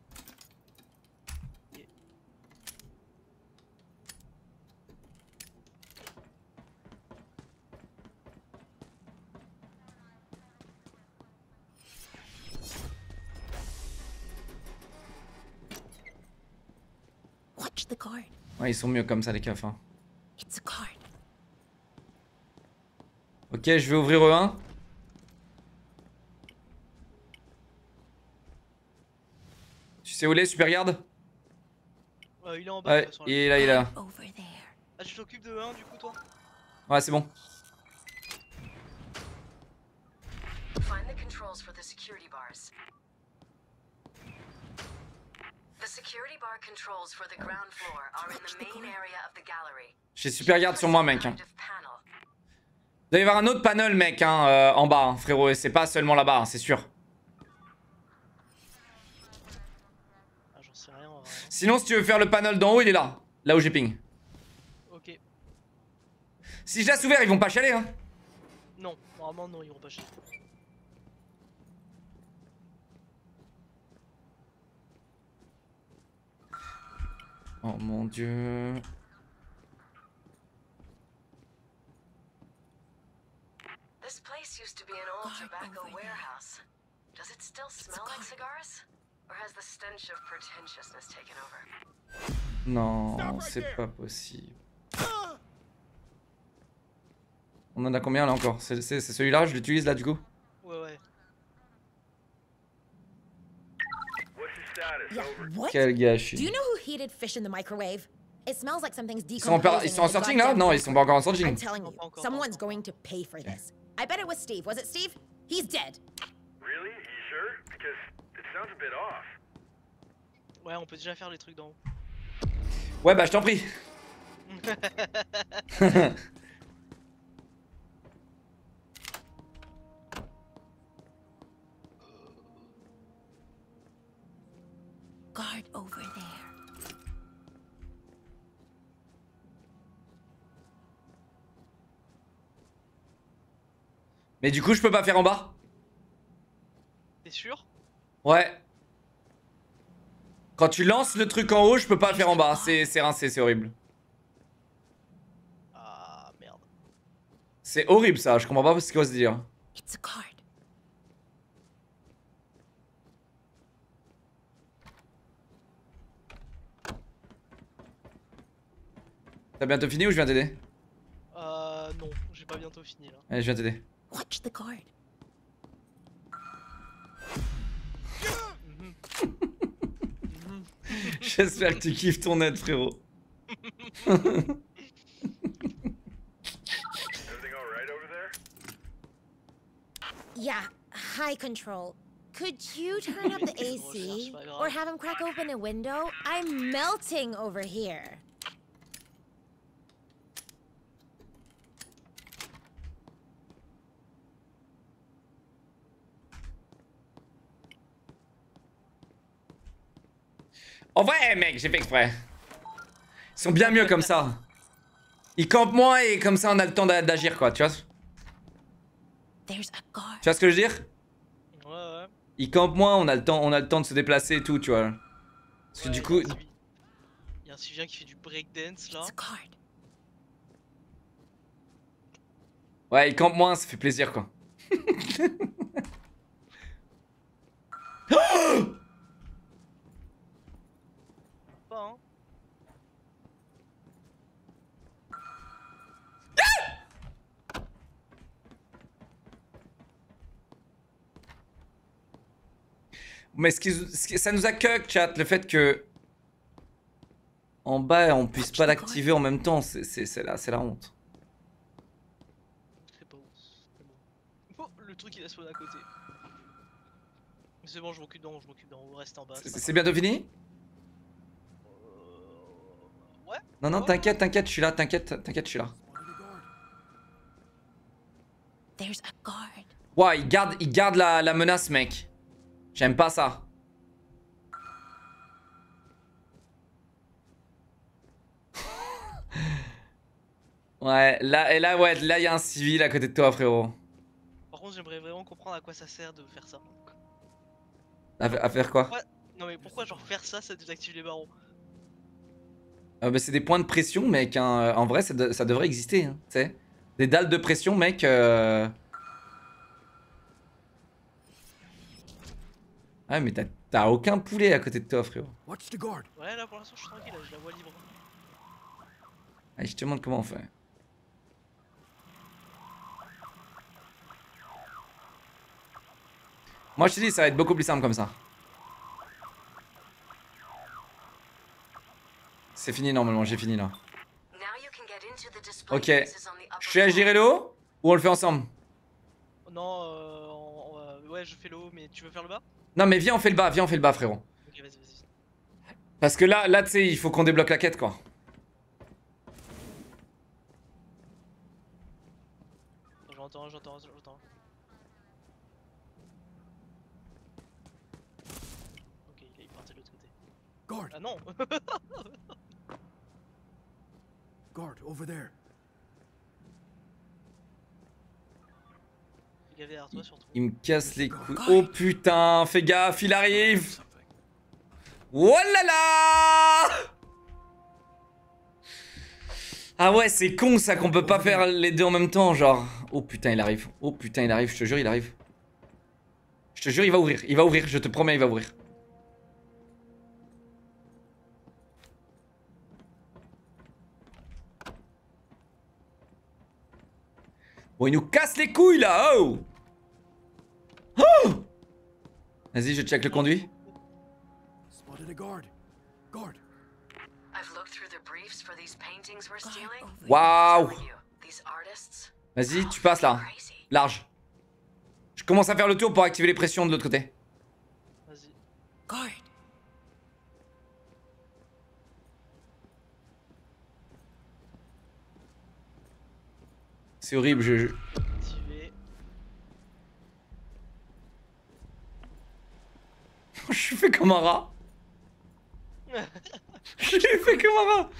Watch the card. Ouais, ils sont mieux comme ça les keufs. Hein. It's a card. Ok, je vais ouvrir E un. Tu sais où il est, super garde? Euh, il est en bas. Ouais, de toute façon, il est là, il est là. Over there. Ah, tu t'occupes de un du coup, toi? Ouais, c'est bon. Find the controls for the security bars. The security bar controls for the ground floor are in the main area of the gallery. J'ai super garde sur moi, mec. Hein. Il doit y avoir un autre panel, mec, hein, euh, en bas, hein, frérot. Et c'est pas seulement là-bas, hein, c'est sûr. Ah, j'en sais rien. Vrai. Sinon, si tu veux faire le panel d'en haut, il est là. Là où j'ai ping. Ok. Si je laisse ouvert, ils vont pas chialer, hein. Non, normalement, non, ils iront pas chez. Oh mon dieu. This place used to be an old tobacco warehouse. Does it still smell like cigars? Or has the stench of pretentiousness taken over? Non, c'est pas possible. On en a combien là encore? C'est celui-là, je l'utilise là du coup? Ouais, ouais. What's the status? Yeah, Over. what? Quel Do gâchis. you know who heated fish in the microwave? It smells like something's Ils sont en, par- ils decomposing sont en in the searching là? goddamn Non, ils sont pas encore en I'm searching. telling you, Pas encore, someone's pas encore. going to pay for this. I bet it was Steve. Was it Steve? He's dead. Really? You sure? Because it sounds a bit off. Ouais, on peut déjà faire les trucs d'en haut. Ouais, bah je t'en prie. Guard over there. Mais du coup, je peux pas faire en bas? T'es sûr? Ouais. Quand tu lances le truc en haut, je peux pas le faire en bas. C'est rincé, c'est horrible. Ah, merde. C'est horrible ça, je comprends pas ce qu'il va se dire. It's a card. T'as bientôt fini ou je viens t'aider? Euh, non, j'ai pas bientôt fini là. Allez, je viens t'aider. Watch the card. Mhm. Mhm. J'espère que tu kiffes ton aide, frérot. Everything all right over there? Yeah, high control. Could you turn up the A C? Or have him crack open a window? I'm melting over here. En vrai, mec, j'ai fait exprès. Ils sont bien mieux comme ça. Ils campent moins et comme ça on a le temps d'a- d'agir quoi, tu vois? There's a guard. Tu vois ce que je veux dire? Ouais, ouais. Ils campent moins, on a le temps, on a le temps de se déplacer et tout, tu vois. Parce que Ouais, du y a coup, un Civi- y a un civien qui fait du breakdance là. It's a card. ouais, ils campent moins, ça fait plaisir quoi. Pas, hein. Mais ce qui, ce qui- ça nous a cuck, chat, le fait que en bas on puisse pas l'activer en même temps, c'est c'est- c'est la, c'est la honte. C'est pas ouf. C'est bon. Oh, le truc il a spawn à côté. Mais c'est bon, je m'occupe d'en haut, je m'occupe d'en haut, reste en bas. C'est- pas C'est bientôt fini? grave. Euh, Ouais. Non, non, Ouais. t'inquiète, t'inquiète, je suis là, t'inquiète, t'inquiète, je suis là. Spotted a guard. There's a guard. Ouah, il garde, il garde la, la menace, mec. J'aime pas ça. Ouais, là, et là, ouais, là, il y a un civil à côté de toi, frérot. Par contre, j'aimerais vraiment comprendre à quoi ça sert de faire ça. À, à faire quoi? Ouais. Non mais pourquoi genre faire ça, ça désactive les barreaux? Euh, bah, c'est des points de pression, mec. Hein. En vrai, ça, de- ça devrait exister, hein, tu sais. Des dalles de pression, mec. Euh... Ah, mais t'as- t'as aucun poulet à côté de toi, frérot. Watch the guard. Ouais, là pour l'instant je suis tranquille, là, je la vois libre. Allez, je te montre comment on fait. Moi, je te dis, ça va être beaucoup plus simple comme ça. C'est fini normalement, j'ai fini là. Now you can get into the display Ok. cases on the upper Je fais à floor. gérer le haut ou on le fait ensemble? Non, euh, on- on- euh, ouais, je fais le haut, mais tu veux faire le bas? Non, mais viens, on fait le bas, viens, on fait le bas, frérot. Ok, vas-y, vas-y. Parce que là, là, tu sais, il faut qu'on débloque la quête, quoi. J'entends, j'entends, j'entends. Ok, il est parti de l'autre côté. Guard! Ah non. Guard, over there. Fais gaffe derrière toi surtout. Il me casse les couilles. Oh putain, fais gaffe, il arrive. Oh là là. Ah ouais, c'est con ça qu'on peut pas faire les deux en même temps, genre. Oh putain, il arrive. Oh putain, il arrive, je te jure, il arrive. Je te jure, il va ouvrir. Il va ouvrir, je te promets, il va ouvrir. Bon, il nous casse les couilles là, oh. Oh. Vas-y, je check le conduit. Spotted a guard. Guard. I've looked through the briefs for these paintings we're stealing. Waouh. Telling you, these artists, Vas-y, tu passes là. crazy. Large. Je commence à faire le tour pour activer les pressions de l'autre côté. Vas-y. Guard. C'est horrible, je... je- Activé. Je suis fait comme un rat. Je suis fait comme un rat.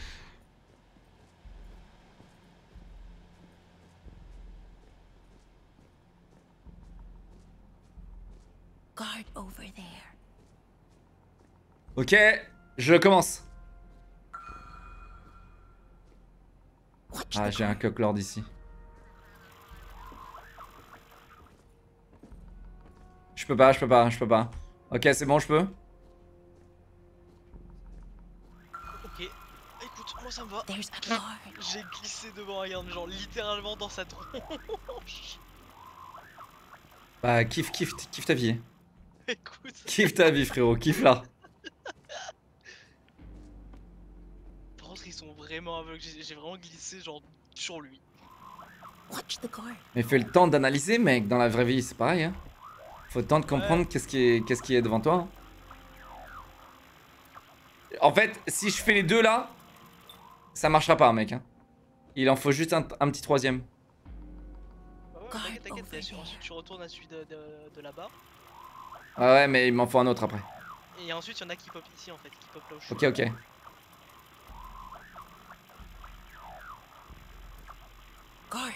Guard over there. Ok, je commence. Watch Ah, the j'ai un coq-lord ici. Je peux pas, je peux pas, je peux pas. Ok, c'est bon, je peux. Ok. Écoute, moi ça me va. There's a guard. J'ai glissé devant, regarde, genre littéralement dans sa tronche. Bah, kiffe, kiffe, kiffe ta vie. Écoute. Kiffe ta vie, frérot, kiffe là. Par contre, ils sont vraiment aveugles. J'ai j'ai vraiment glissé, genre, sur lui. Watch the guard. Mais fais le temps d'analyser, mec. Dans la vraie vie, c'est pareil. Hein. Faut le temps de comprendre qu'est-ce qui est, qu'est-ce qui est devant toi. En fait, si je fais les deux là, ça marchera pas, mec. Hein. Il en faut juste un, un petit troisième. Bah ouais, God t'inquiète, t'inquiète. over Ensuite, there. tu retournes à celui de, de, de là-bas. Ouais, ouais, mais il m'en faut un autre après. Et ensuite, il y en a qui pop ici en fait, qui pop là où je suis. Ok, ok. Guard.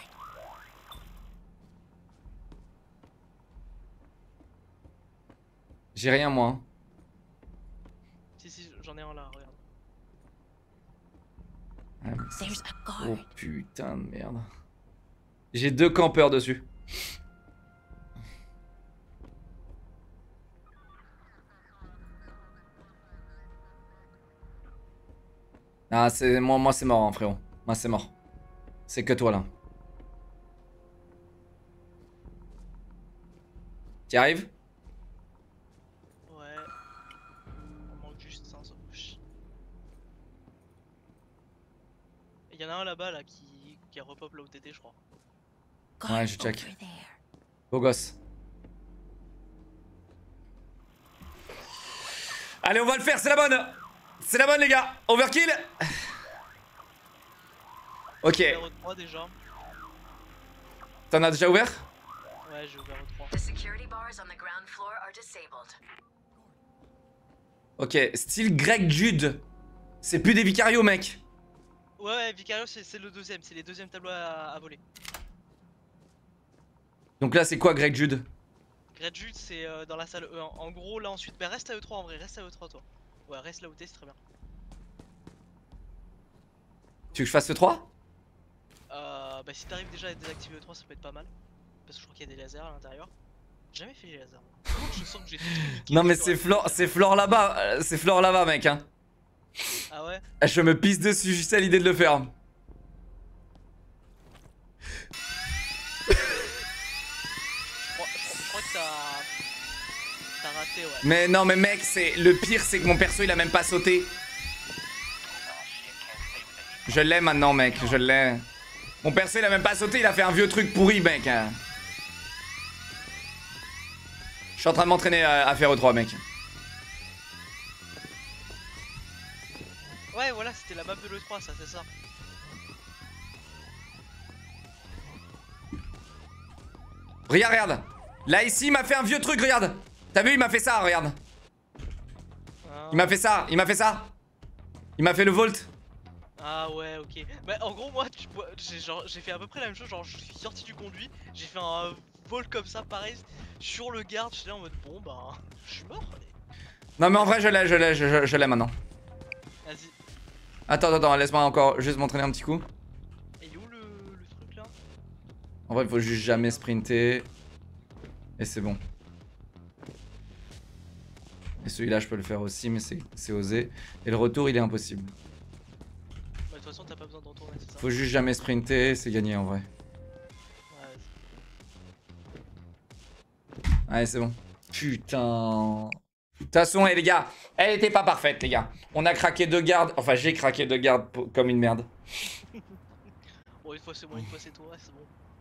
J'ai rien, moi. Hein. Si, si, j'en ai un là, regarde. Ah, mais ça- There's a guard. Oh putain de merde. J'ai deux campeurs dessus. Ah, c'est moi, moi c'est mort, hein, frérot. Moi c'est mort. C'est que toi là. T'y arrives? Ouais. On manque juste ça, ça bouge. Il y en a un là-bas là qui, qui repop là où t'étais, je crois. Guard Ouais, je check. over there. Beau gosse. Allez, on va le faire, c'est la bonne. C'est la bonne, les gars. Overkill. Ok. Numéro trois déjà. T'en as déjà ouvert? Ouais, j'ai ouvert au trois. The security bars on the ground floor are disabled. Ok, style Greg Jude. C'est plus des Vicario, mec. Ouais, ouais, Vicario c'est c'est le deuxième, c'est les deuxièmes tableaux à, à voler. Donc là, c'est quoi Greg Jude? Greg Jude c'est euh, dans la salle E un. En gros là ensuite, bah reste à E trois en vrai, reste à E trois toi. Ouais, reste là où t'es, c'est très bien. Tu veux que je fasse ce trois? Euh, bah si t'arrives déjà à désactiver E trois ça peut être pas mal. Parce que je crois qu'il y a des lasers à l'intérieur. J'ai jamais fait les lasers. Je sens que j'ai tout niqué Non mais sur c'est la- Flore, c'est Flore là-bas, euh, c'est Flore là-bas, mec. Hein. Ah ouais. Je me pisse dessus juste à l'idée de le faire. Je crois, je crois que t'as... T'as raté, ouais. Mais non, mais mec, c'est le pire, c'est que mon perso il a même pas sauté. Je l'ai maintenant, mec, je l'ai. Mon perso il a même pas sauté, il a fait un vieux truc pourri, mec. Hein. Je suis en train de m'entraîner à, à faire E trois, mec. Ouais, voilà, c'était. c'était la map de l'E trois, ça, c'est ça. Regarde, regarde. Là, ici, il m'a fait un vieux truc, regarde. T'as vu, il m'a fait ça, regarde. Ah, Il m'a fait ça, il m'a fait ça. Il m'a fait le volt. ah ouais, ok. Bah en gros moi, tu vois, j'ai genre j'ai fait à peu près la même chose. Genre je suis sorti du conduit, j'ai fait un vol comme ça, pareil, sur le garde. J'étais là en mode bon bah, je suis mort. Non, mais en vrai, je l'ai, je l'ai, je, je, je l'ai maintenant. Vas-y. Attends, attends, laisse-moi encore juste m'entraîner un petit coup. Et il est où le, le truc là? En vrai, il faut juste jamais sprinter. Et c'est bon. Et celui-là, je peux le faire aussi, mais c'est osé. Et le retour, il est impossible. Bah de toute façon t'as pas besoin d'en tourner, c'est ça? Faut juste jamais sprinter, c'est gagné en vrai. Ouais, Ouais, c'est bon. Putain. De toute façon, eh, les gars, elle était pas parfaite, les gars. On a craqué deux gardes. Enfin, j'ai craqué deux gardes pour- comme une merde. bon une fois c'est moi, une fois c'est toi, c'est bon.